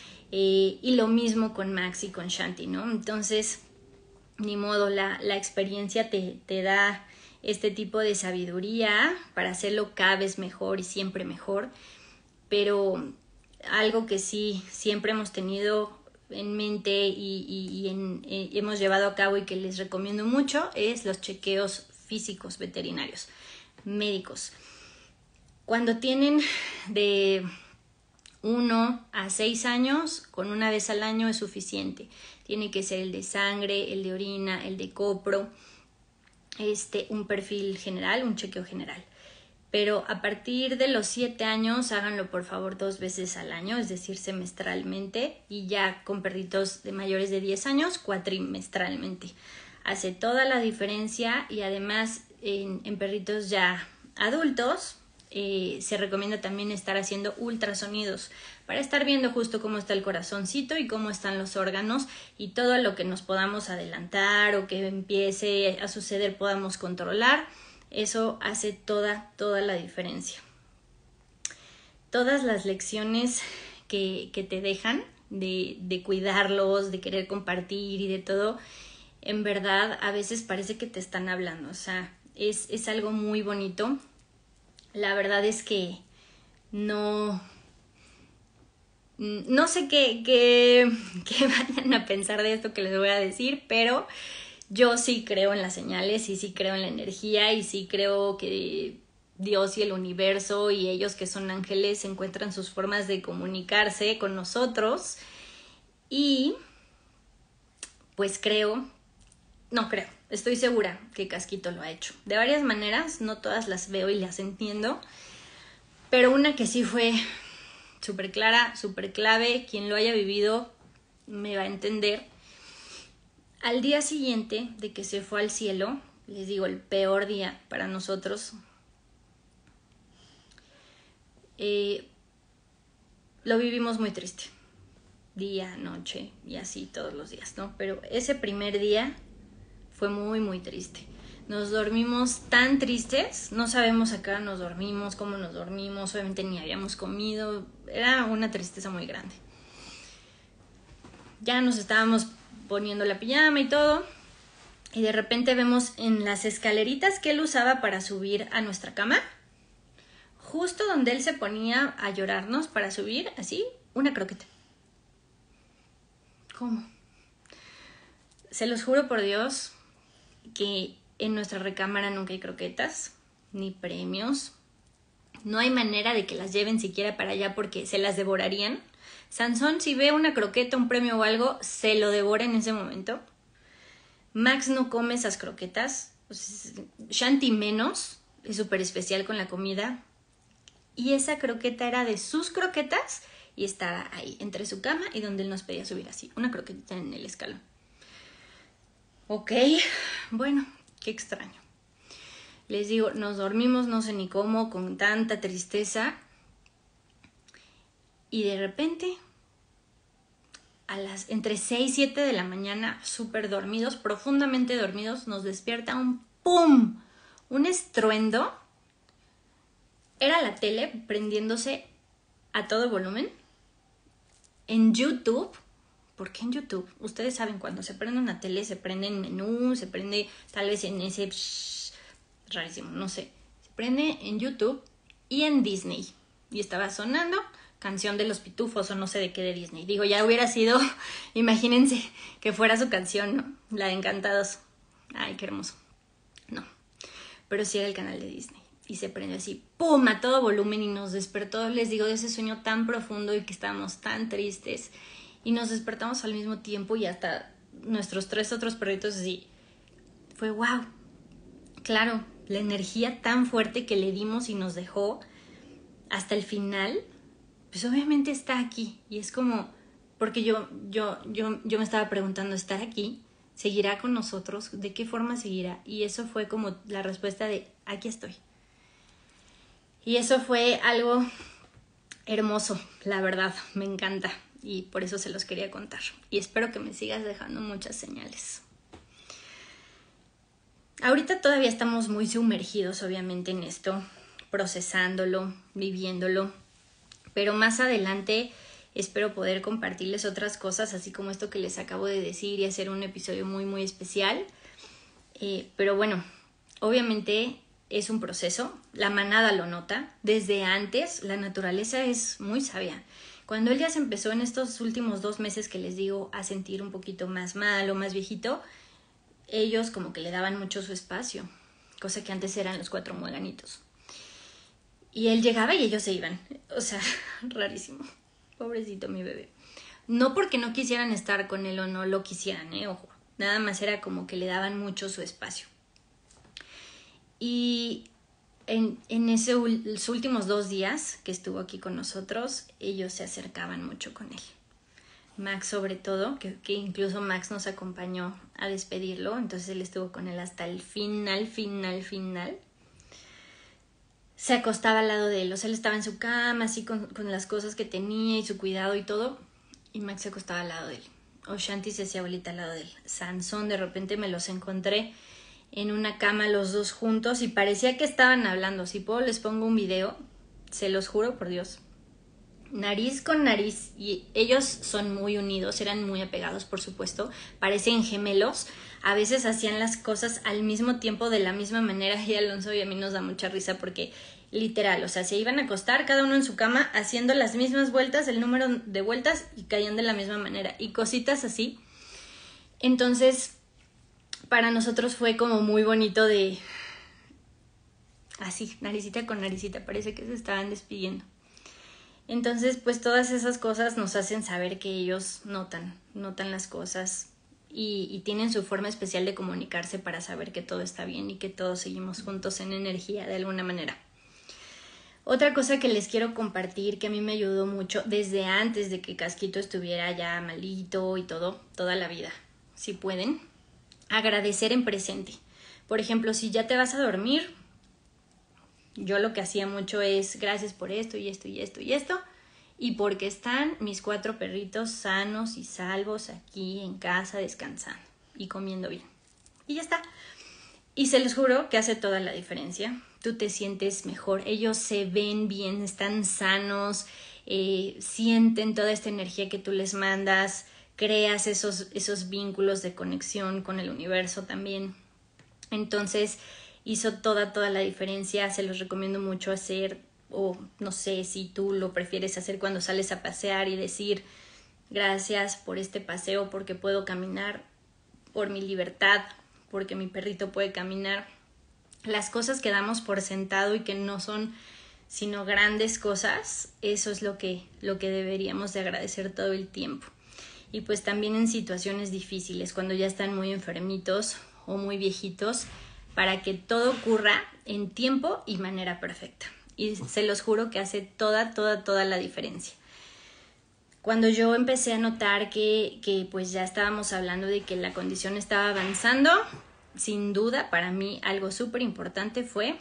Y lo mismo con Max y con Shanti, ¿no? Entonces, ni modo, la experiencia te da este tipo de sabiduría para hacerlo cada vez mejor y siempre mejor, pero algo que sí siempre hemos tenido en mente y hemos llevado a cabo y que les recomiendo mucho es los chequeos físicos veterinarios, médicos. Cuando tienen de 1 a 6 años, con una vez al año es suficiente. Tiene que ser el de sangre, el de orina, el de copro, un perfil general, un chequeo general. Pero a partir de los 7 años, háganlo por favor 2 veces al año, es decir, semestralmente, y ya con perritos de mayores de 10 años, cuatrimestralmente. Hace toda la diferencia y además en perritos ya adultos, se recomienda también estar haciendo ultrasonidos para estar viendo justo cómo está el corazoncito y cómo están los órganos y todo lo que nos podamos adelantar o que empiece a suceder podamos controlar. Eso hace toda la diferencia. Todas las lecciones que te dejan de cuidarlos, de querer compartir y de todo, en verdad a veces parece que te están hablando. O sea, es algo muy bonito. La verdad es que no sé qué vayan a pensar de esto que les voy a decir, pero yo sí creo en las señales y sí creo en la energía y sí creo que Dios y el universo y ellos que son ángeles encuentran sus formas de comunicarse con nosotros. Y pues estoy segura que Casquito lo ha hecho. De varias maneras, no todas las veo y las entiendo, pero una que sí fue súper clara, súper clave, quien lo haya vivido me va a entender. Al día siguiente de que se fue al cielo, les digo, el peor día para nosotros, lo vivimos muy triste. Día, noche y así todos los días, ¿no? Pero ese primer día fue muy, muy triste. Nos dormimos tan tristes, no sabemos a qué hora nos dormimos, cómo nos dormimos, obviamente ni habíamos comido, era una tristeza muy grande. Ya nos estábamos poniendo la pijama y todo, y de repente vemos en las escaleritas que él usaba para subir a nuestra cama, justo donde él se ponía a llorarnos para subir, así, una croqueta. ¿Cómo? Se los juro por Dios que en nuestra recámara nunca hay croquetas, ni premios. No hay manera de que las lleven siquiera para allá porque se las devorarían. Sansón, si ve una croqueta, un premio o algo, se lo devora en ese momento. Max no come esas croquetas. Shanti menos, es súper especial con la comida. Y esa croqueta era de sus croquetas y estaba ahí, entre su cama y donde él nos pedía subir así, una croquetita en el escalón. Ok, bueno, qué extraño. Les digo, nos dormimos no sé ni cómo, con tanta tristeza. Y de repente, entre 6 y 7 de la mañana, súper dormidos, profundamente dormidos, nos despierta un ¡pum! Un estruendo. Era la tele prendiéndose a todo volumen. En YouTube, ¿por qué en YouTube? Ustedes saben, cuando se prende una tele, se prende en menú, se prende tal vez en ese... rarísimo, no sé. Se prende en YouTube y en Disney. Y estaba sonando canción de los Pitufos o no sé de qué de Disney. Digo, ya hubiera sido, imagínense que fuera su canción, ¿no? La de Encantados. Ay, qué hermoso. No, pero sí era el canal de Disney. Y se prendió así, ¡pum!, a todo volumen y nos despertó, les digo, de ese sueño tan profundo y que estábamos tan tristes. Y nos despertamos al mismo tiempo y hasta nuestros 3 otros perritos así. Fue wow. Claro, la energía tan fuerte que le dimos y nos dejó hasta el final, pues obviamente está aquí. Y es como, porque yo me estaba preguntando, ¿estar aquí? ¿Seguirá con nosotros? ¿De qué forma seguirá? Y eso fue como la respuesta de, aquí estoy. Y eso fue algo hermoso, la verdad, me encanta. Y por eso se los quería contar. Y espero que me sigas dejando muchas señales. Ahorita todavía estamos muy sumergidos, obviamente, en esto, procesándolo, viviéndolo. Pero más adelante espero poder compartirles otras cosas, así como esto que les acabo de decir y hacer un episodio muy, muy especial. Pero bueno, obviamente es un proceso, la manada lo nota. Desde antes, la naturaleza es muy sabia. Cuando él ya se empezó en estos últimos 2 meses que les digo a sentir un poquito más mal o más viejito, ellos como que le daban mucho su espacio, cosa que antes eran los 4 mueganitos. Y él llegaba y ellos se iban. O sea, rarísimo. Pobrecito mi bebé. No porque no quisieran estar con él o no lo quisieran, ojo. Nada más era como que le daban mucho su espacio. Y en esos últimos 2 días que estuvo aquí con nosotros, ellos se acercaban mucho con él. Max sobre todo, que incluso Max nos acompañó a despedirlo, entonces él estuvo con él hasta el final. Se acostaba al lado de él, o sea, él estaba en su cama, así con las cosas que tenía y su cuidado y todo, y Max se acostaba al lado de él. O Shanti se hacía bolita al lado de él. Sansón, de repente me los encontré en una cama los dos juntos y parecía que estaban hablando. Si puedo les pongo un video, se los juro por Dios. Nariz con nariz, y ellos son muy unidos, eran muy apegados, por supuesto, parecen gemelos, a veces hacían las cosas al mismo tiempo de la misma manera, y Alonso y a mí nos da mucha risa porque literal, o sea, se iban a acostar cada uno en su cama haciendo las mismas vueltas, el número de vueltas, y caían de la misma manera y cositas así. Entonces, para nosotros fue como muy bonito de... Así, naricita con naricita, parece que se estaban despidiendo. Entonces, pues todas esas cosas nos hacen saber que ellos notan las cosas y tienen su forma especial de comunicarse para saber que todo está bien y que todos seguimos juntos en energía de alguna manera. Otra cosa que les quiero compartir que a mí me ayudó mucho desde antes de que Casquito estuviera ya malito y todo, toda la vida, si pueden, agradecer en presente. Por ejemplo, si ya te vas a dormir, yo lo que hacía mucho es gracias por esto y esto y esto y esto, y porque están mis 4 perritos sanos y salvos aquí en casa descansando y comiendo bien. Y ya está. Y se los juro que hace toda la diferencia. Tú te sientes mejor, ellos se ven bien, están sanos, sienten toda esta energía que tú les mandas, creas esos vínculos de conexión con el universo también. Entonces hizo toda la diferencia. Se los recomiendo mucho hacer, o no sé si tú lo prefieres hacer cuando sales a pasear y decir gracias por este paseo, porque puedo caminar, por mi libertad, porque mi perrito puede caminar. Las cosas que damos por sentado y que no son sino grandes cosas, eso es lo que deberíamos de agradecer todo el tiempo. Y pues también en situaciones difíciles, cuando ya están muy enfermitos o muy viejitos, para que todo ocurra en tiempo y manera perfecta. Y se los juro que hace toda la diferencia. Cuando yo empecé a notar que pues ya estábamos hablando de que la condición estaba avanzando, sin duda para mí algo súper importante fue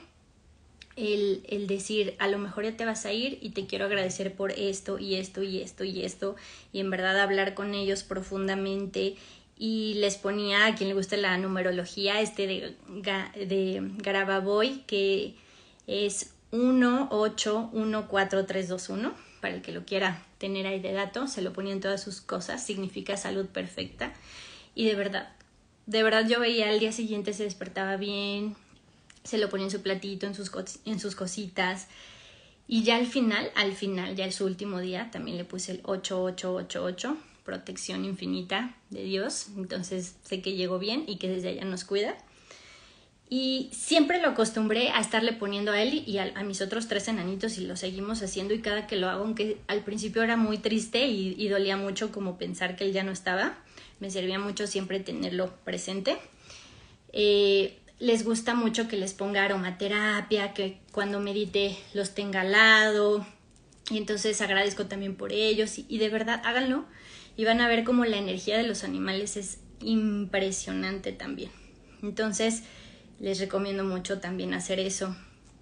el decir, a lo mejor ya te vas a ir y te quiero agradecer por esto y esto y esto y esto, y en verdad hablar con ellos profundamente. Y les ponía, a quien le gusta la numerología, de Garababoy, que es 1814321, para el que lo quiera tener ahí de dato, se lo ponía en todas sus cosas, significa salud perfecta. Y de verdad yo veía al día siguiente se despertaba bien, se lo ponía en su platito, en sus cositas. Y ya al final, ya en su último día, también le puse el 8888, protección infinita de Dios. Entonces sé que llegó bien y que desde allá nos cuida. Y siempre lo acostumbré a estarle poniendo a él y a mis otros 3 enanitos, y lo seguimos haciendo, y cada que lo hago, aunque al principio era muy triste y dolía mucho como pensar que él ya no estaba, me servía mucho siempre tenerlo presente. Les gusta mucho que les ponga aromaterapia, que cuando medite los tenga al lado, y entonces agradezco también por ellos, y de verdad háganlo y van a ver cómo la energía de los animales es impresionante también. Entonces les recomiendo mucho también hacer eso.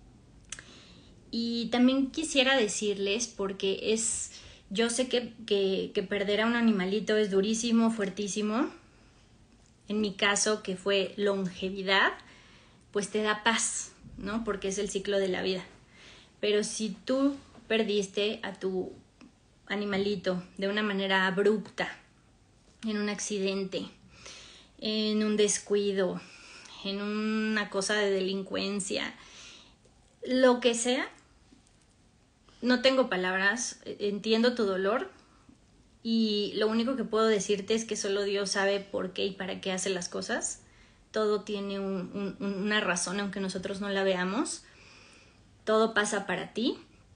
Y también quisiera decirles, porque yo sé que perder a un animalito es durísimo, fuertísimo. En mi caso, que fue longevidad, pues te da paz, ¿no? Porque es el ciclo de la vida. Pero si tú perdiste a tu animalito de una manera abrupta, en un accidente, en un descuido, en una cosa de delincuencia, lo que sea, no tengo palabras, entiendo tu dolor, y lo único que puedo decirte es que solo Dios sabe por qué y para qué hace las cosas. Todo tiene una razón, aunque nosotros no la veamos. Todo pasa para ti,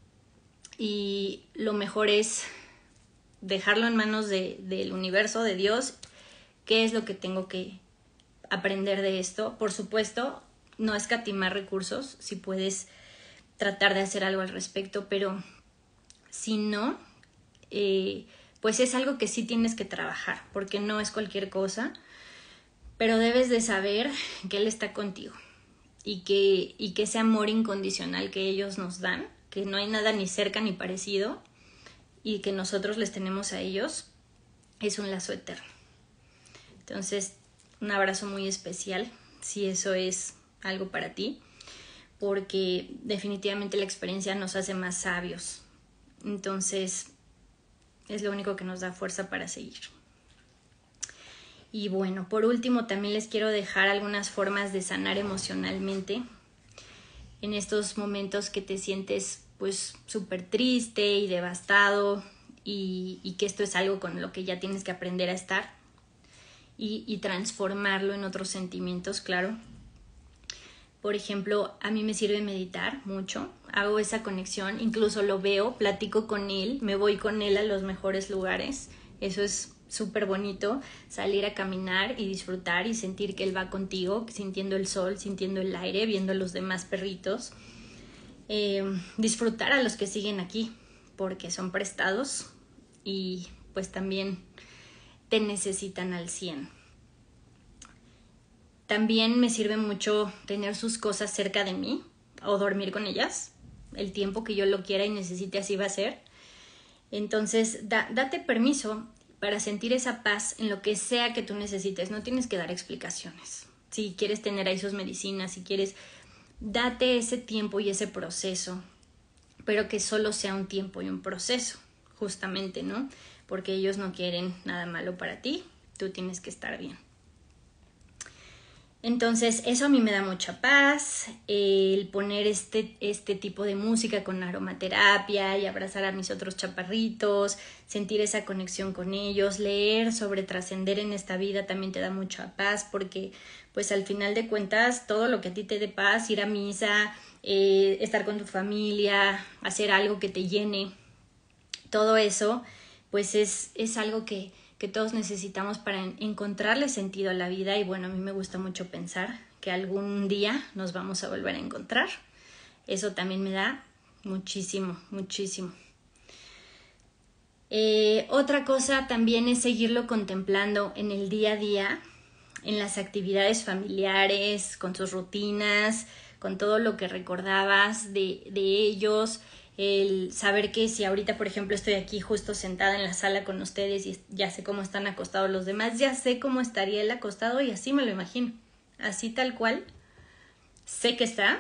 y lo mejor es dejarlo en manos del universo, de Dios. ¿Qué es lo que tengo que aprender de esto? Por supuesto, no escatimar recursos, si puedes tratar de hacer algo al respecto, pero si no, pues es algo que sí tienes que trabajar, porque no es cualquier cosa, pero debes de saber que Él está contigo, y que ese amor incondicional que ellos nos dan, que no hay nada ni cerca ni parecido, y que nosotros les tenemos a ellos, es un lazo eterno. Entonces, un abrazo muy especial, si eso es algo para ti, porque definitivamente la experiencia nos hace más sabios. Entonces, es lo único que nos da fuerza para seguir. Y bueno, por último, también les quiero dejar algunas formas de sanar emocionalmente en estos momentos que te sientes pues súper triste y devastado, y que esto es algo con lo que ya tienes que aprender a estar. y transformarlo en otros sentimientos, claro. Por ejemplo, a mí me sirve meditar mucho, hago esa conexión, incluso lo veo, platico con él, me voy con él a los mejores lugares. Eso es súper bonito, salir a caminar y disfrutar y sentir que él va contigo, sintiendo el sol, sintiendo el aire, viendo a los demás perritos. Disfrutar a los que siguen aquí, porque son prestados y pues también te necesitan al 100. También me sirve mucho tener sus cosas cerca de mí o dormir con ellas. El tiempo que yo lo quiera y necesite, así va a ser. Entonces, date permiso para sentir esa paz en lo que sea que tú necesites. No tienes que dar explicaciones. Si quieres tener ahí sus medicinas, si quieres, date ese tiempo y ese proceso, pero que solo sea un tiempo y un proceso, justamente, ¿no? Porque ellos no quieren nada malo para ti, tú tienes que estar bien. Entonces, eso a mí me da mucha paz, el poner este tipo de música con aromaterapia y abrazar a mis otros chaparritos, sentir esa conexión con ellos, leer sobre trascender en esta vida también te da mucha paz, porque pues al final de cuentas todo lo que a ti te dé paz, ir a misa, estar con tu familia, hacer algo que te llene, todo eso pues es algo que todos necesitamos para encontrarle sentido a la vida. Y bueno, a mí me gusta mucho pensar que algún día nos vamos a volver a encontrar. Eso también me da muchísimo, muchísimo. Otra cosa también es seguirlo contemplando en el día a día, en las actividades familiares, con sus rutinas, con todo lo que recordabas de ellos. El saber que si ahorita, por ejemplo, estoy aquí justo sentada en la sala con ustedes y ya sé cómo están acostados los demás, ya sé cómo estaría él acostado y así me lo imagino, así tal cual, sé que está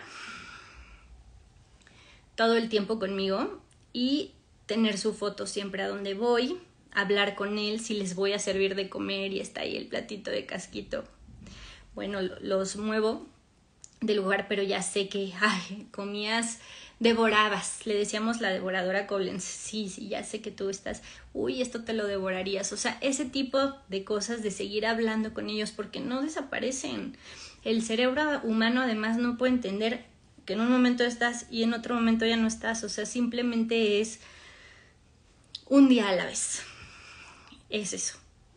todo el tiempo conmigo y tener su foto siempre a donde voy, hablar con él si les voy a servir de comer y está ahí el platito de casquito. Bueno, los muevo del lugar, pero ya sé que, comías, devorabas, le decíamos la devoradora Koblenz, sí, ya sé que tú estás, esto te lo devorarías, o sea, ese tipo de cosas, de seguir hablando con ellos, porque no desaparecen. El cerebro humano además no puede entender que en un momento estás y en otro momento ya no estás, o sea, simplemente es un día a la vez, es eso.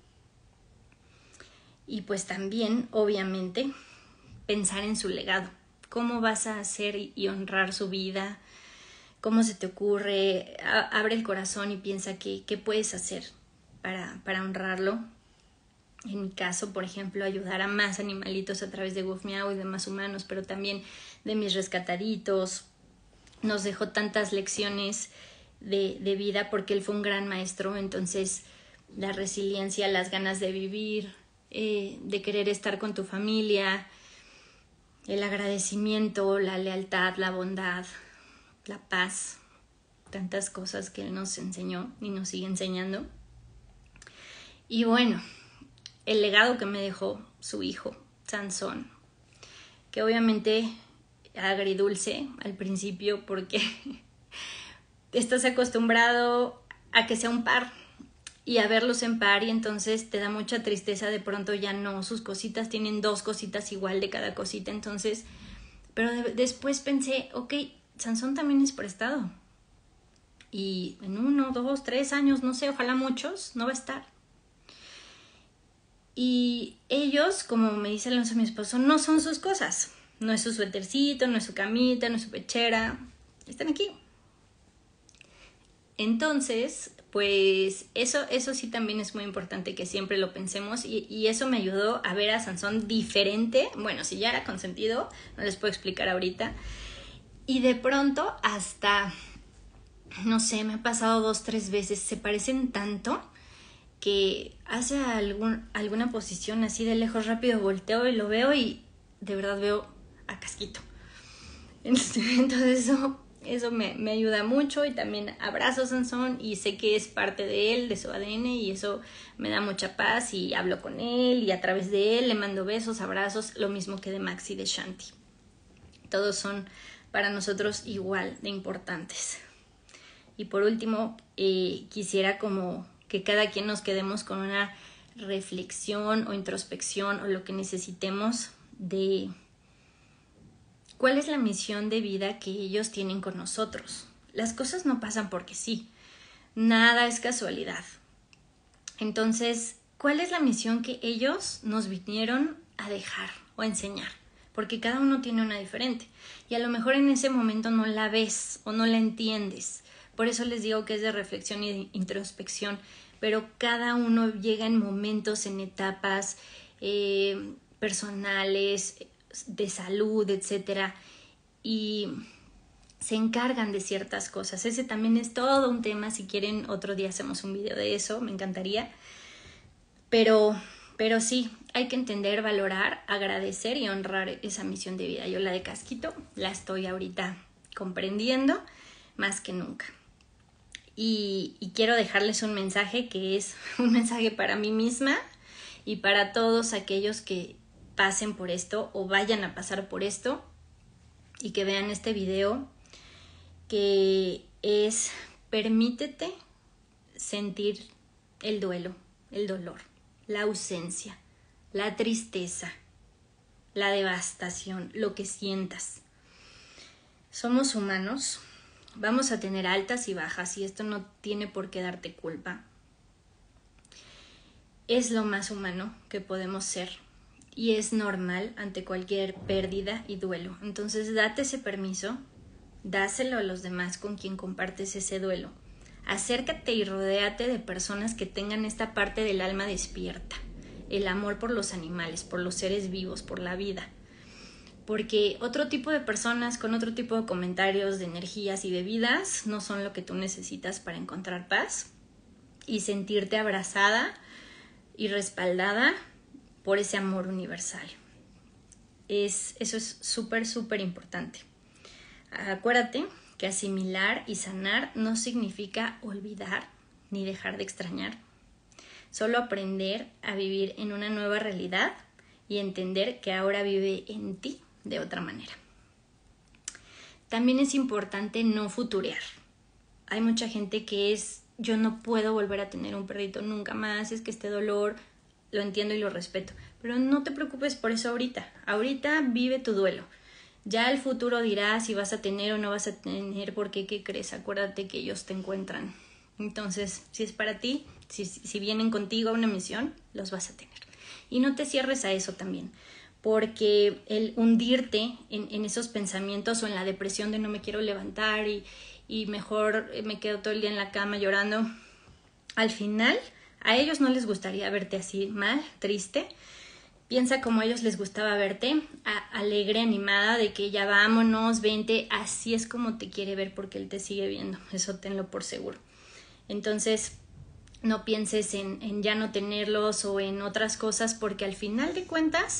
Y pues también, obviamente, pensar en su legado. ¿Cómo vas a hacer y honrar su vida? ¿Cómo se te ocurre? Abre el corazón y piensa qué puedes hacer para honrarlo. En mi caso, por ejemplo, ayudar a más animalitos a través de Woof Miau y demás humanos, pero también de mis rescataditos. Nos dejó tantas lecciones de vida porque él fue un gran maestro. Entonces, la resiliencia, las ganas de vivir, de querer estar con tu familia, el agradecimiento, la lealtad, la bondad, la paz, tantas cosas que él nos enseñó y nos sigue enseñando. Y bueno, el legado que me dejó su hijo, Sansón, que obviamente agridulce al principio porque estás acostumbrado a que sea un par y a verlos en par y entonces te da mucha tristeza, de pronto ya no, sus cositas tienen 2 cositas igual de cada cosita, entonces, pero después pensé, Sansón también es prestado y en 1, 2, 3 años, no sé, ojalá muchos, no va a estar. Y ellos, como me dice Alonso, mi esposo, no son sus cosas, no es su suétercito, no es su camita, no es su pechera, están aquí. Entonces, pues eso sí también es muy importante que siempre lo pensemos y eso me ayudó a ver a Sansón diferente. Bueno, si ya era consentido, no les puedo explicar ahorita. Y de pronto hasta, no sé, me ha pasado 2, 3 veces, se parecen tanto que hace alguna posición así de lejos, rápido volteo y lo veo y de verdad veo a Casquito. Entonces eso me ayuda mucho y también abrazo a Sansón y sé que es parte de él, de su ADN y eso me da mucha paz y hablo con él y a través de él le mando besos, abrazos, lo mismo que de Max y de Shanti. Todos son para nosotros igual de importantes. Y por último, quisiera como que cada quien nos quedemos con una reflexión o introspección o lo que necesitemos de cuál es la misión de vida que ellos tienen con nosotros. Las cosas no pasan porque sí, nada es casualidad. Entonces, ¿cuál es la misión que ellos nos vinieron a dejar o a enseñar? Porque cada uno tiene una diferente y a lo mejor en ese momento no la ves o no la entiendes. Por eso les digo que es de reflexión y de introspección, pero cada uno llega en momentos, en etapas personales, de salud, etcétera, y se encargan de ciertas cosas. Ese también es todo un tema. Si quieren, otro día hacemos un video de eso, me encantaría. Pero sí, hay que entender, valorar, agradecer y honrar esa misión de vida. Yo la de Casquito la estoy ahorita comprendiendo más que nunca. Y quiero dejarles un mensaje que es un mensaje para mí misma y para todos aquellos que pasen por esto o vayan a pasar por esto y que vean este video, que es: permítete sentir el duelo, el dolor, la ausencia, la tristeza, la devastación, lo que sientas. Somos humanos, vamos a tener altas y bajas y esto no tiene por qué darte culpa. Es lo más humano que podemos ser y es normal ante cualquier pérdida y duelo. Entonces date ese permiso, dáselo a los demás con quien compartes ese duelo. Acércate y rodéate de personas que tengan esta parte del alma despierta, el amor por los animales, por los seres vivos, por la vida. Porque otro tipo de personas con otro tipo de comentarios, de energías y de vidas no son lo que tú necesitas para encontrar paz y sentirte abrazada y respaldada por ese amor universal. Eso es súper, súper importante. Acuérdate que asimilar y sanar no significa olvidar ni dejar de extrañar. Solo aprender a vivir en una nueva realidad y entender que ahora vive en ti de otra manera. También es importante no futurear. Hay mucha gente que yo no puedo volver a tener un perrito nunca más, es que este dolor, lo entiendo y lo respeto, pero no te preocupes por eso ahorita. Ahorita vive tu duelo. Ya el futuro dirá si vas a tener o no vas a tener, porque ¿qué crees? Acuérdate que ellos te encuentran. Entonces, si es para ti, si vienen contigo a una misión, los vas a tener. Y no te cierres a eso también, porque el hundirte en esos pensamientos o en la depresión de no me quiero levantar y mejor me quedo todo el día en la cama llorando, al final a ellos no les gustaría verte así mal, triste. Piensa como a ellos les gustaba verte, alegre, animada, de que ya vámonos, vente. Así es como te quiere ver porque él te sigue viendo, eso tenlo por seguro. Entonces, no pienses en ya no tenerlos o en otras cosas, porque al final de cuentas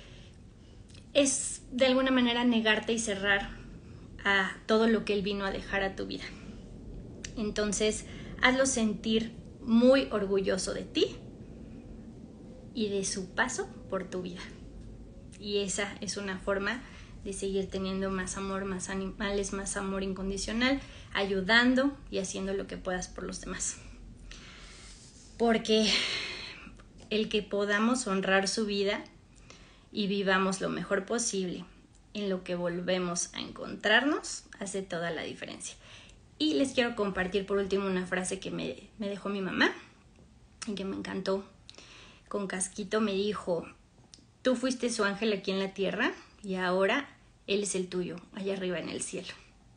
es de alguna manera negarte y cerrar a todo lo que él vino a dejar a tu vida. Entonces, hazlo sentir muy orgulloso de ti y de su paso por tu vida. Y esa es una forma de seguir teniendo más amor, más animales, más amor incondicional, ayudando y haciendo lo que puedas por los demás. Porque el que podamos honrar su vida y vivamos lo mejor posible en lo que volvemos a encontrarnos, hace toda la diferencia. Y les quiero compartir por último una frase que me dejó mi mamá y que me encantó. Con Casquito me dijo: tú fuiste su ángel aquí en la tierra y ahora él es el tuyo, allá arriba en el cielo.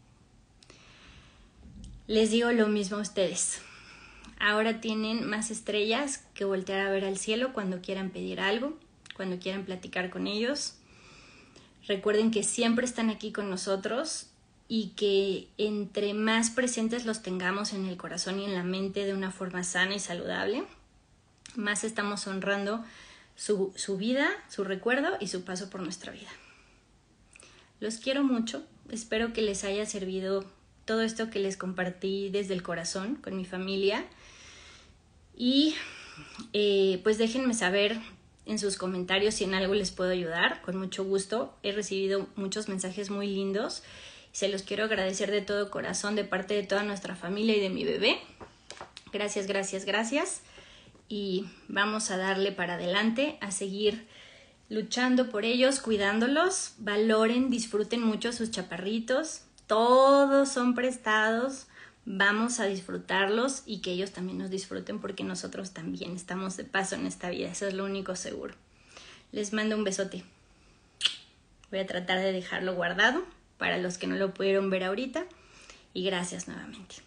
Les digo lo mismo a ustedes. Ahora tienen más estrellas que voltear a ver al cielo cuando quieran pedir algo, cuando quieran platicar con ellos. Recuerden que siempre están aquí con nosotros y que entre más presentes los tengamos en el corazón y en la mente de una forma sana y saludable, más estamos honrando su vida, su recuerdo y su paso por nuestra vida. Los quiero mucho, espero que les haya servido todo esto que les compartí desde el corazón con mi familia y pues déjenme saber en sus comentarios si en algo les puedo ayudar, con mucho gusto. He recibido muchos mensajes muy lindos, se los quiero agradecer de todo corazón de parte de toda nuestra familia y de mi bebé. Gracias, gracias, gracias. y vamos a darle para adelante, a seguir luchando por ellos, cuidándolos. Valoren, disfruten mucho sus chaparritos. Todos son prestados. Vamos a disfrutarlos y que ellos también nos disfruten, porque nosotros también estamos de paso en esta vida. Eso es lo único seguro. Les mando un besote. Voy a tratar de dejarlo guardado para los que no lo pudieron ver ahorita. Y gracias nuevamente.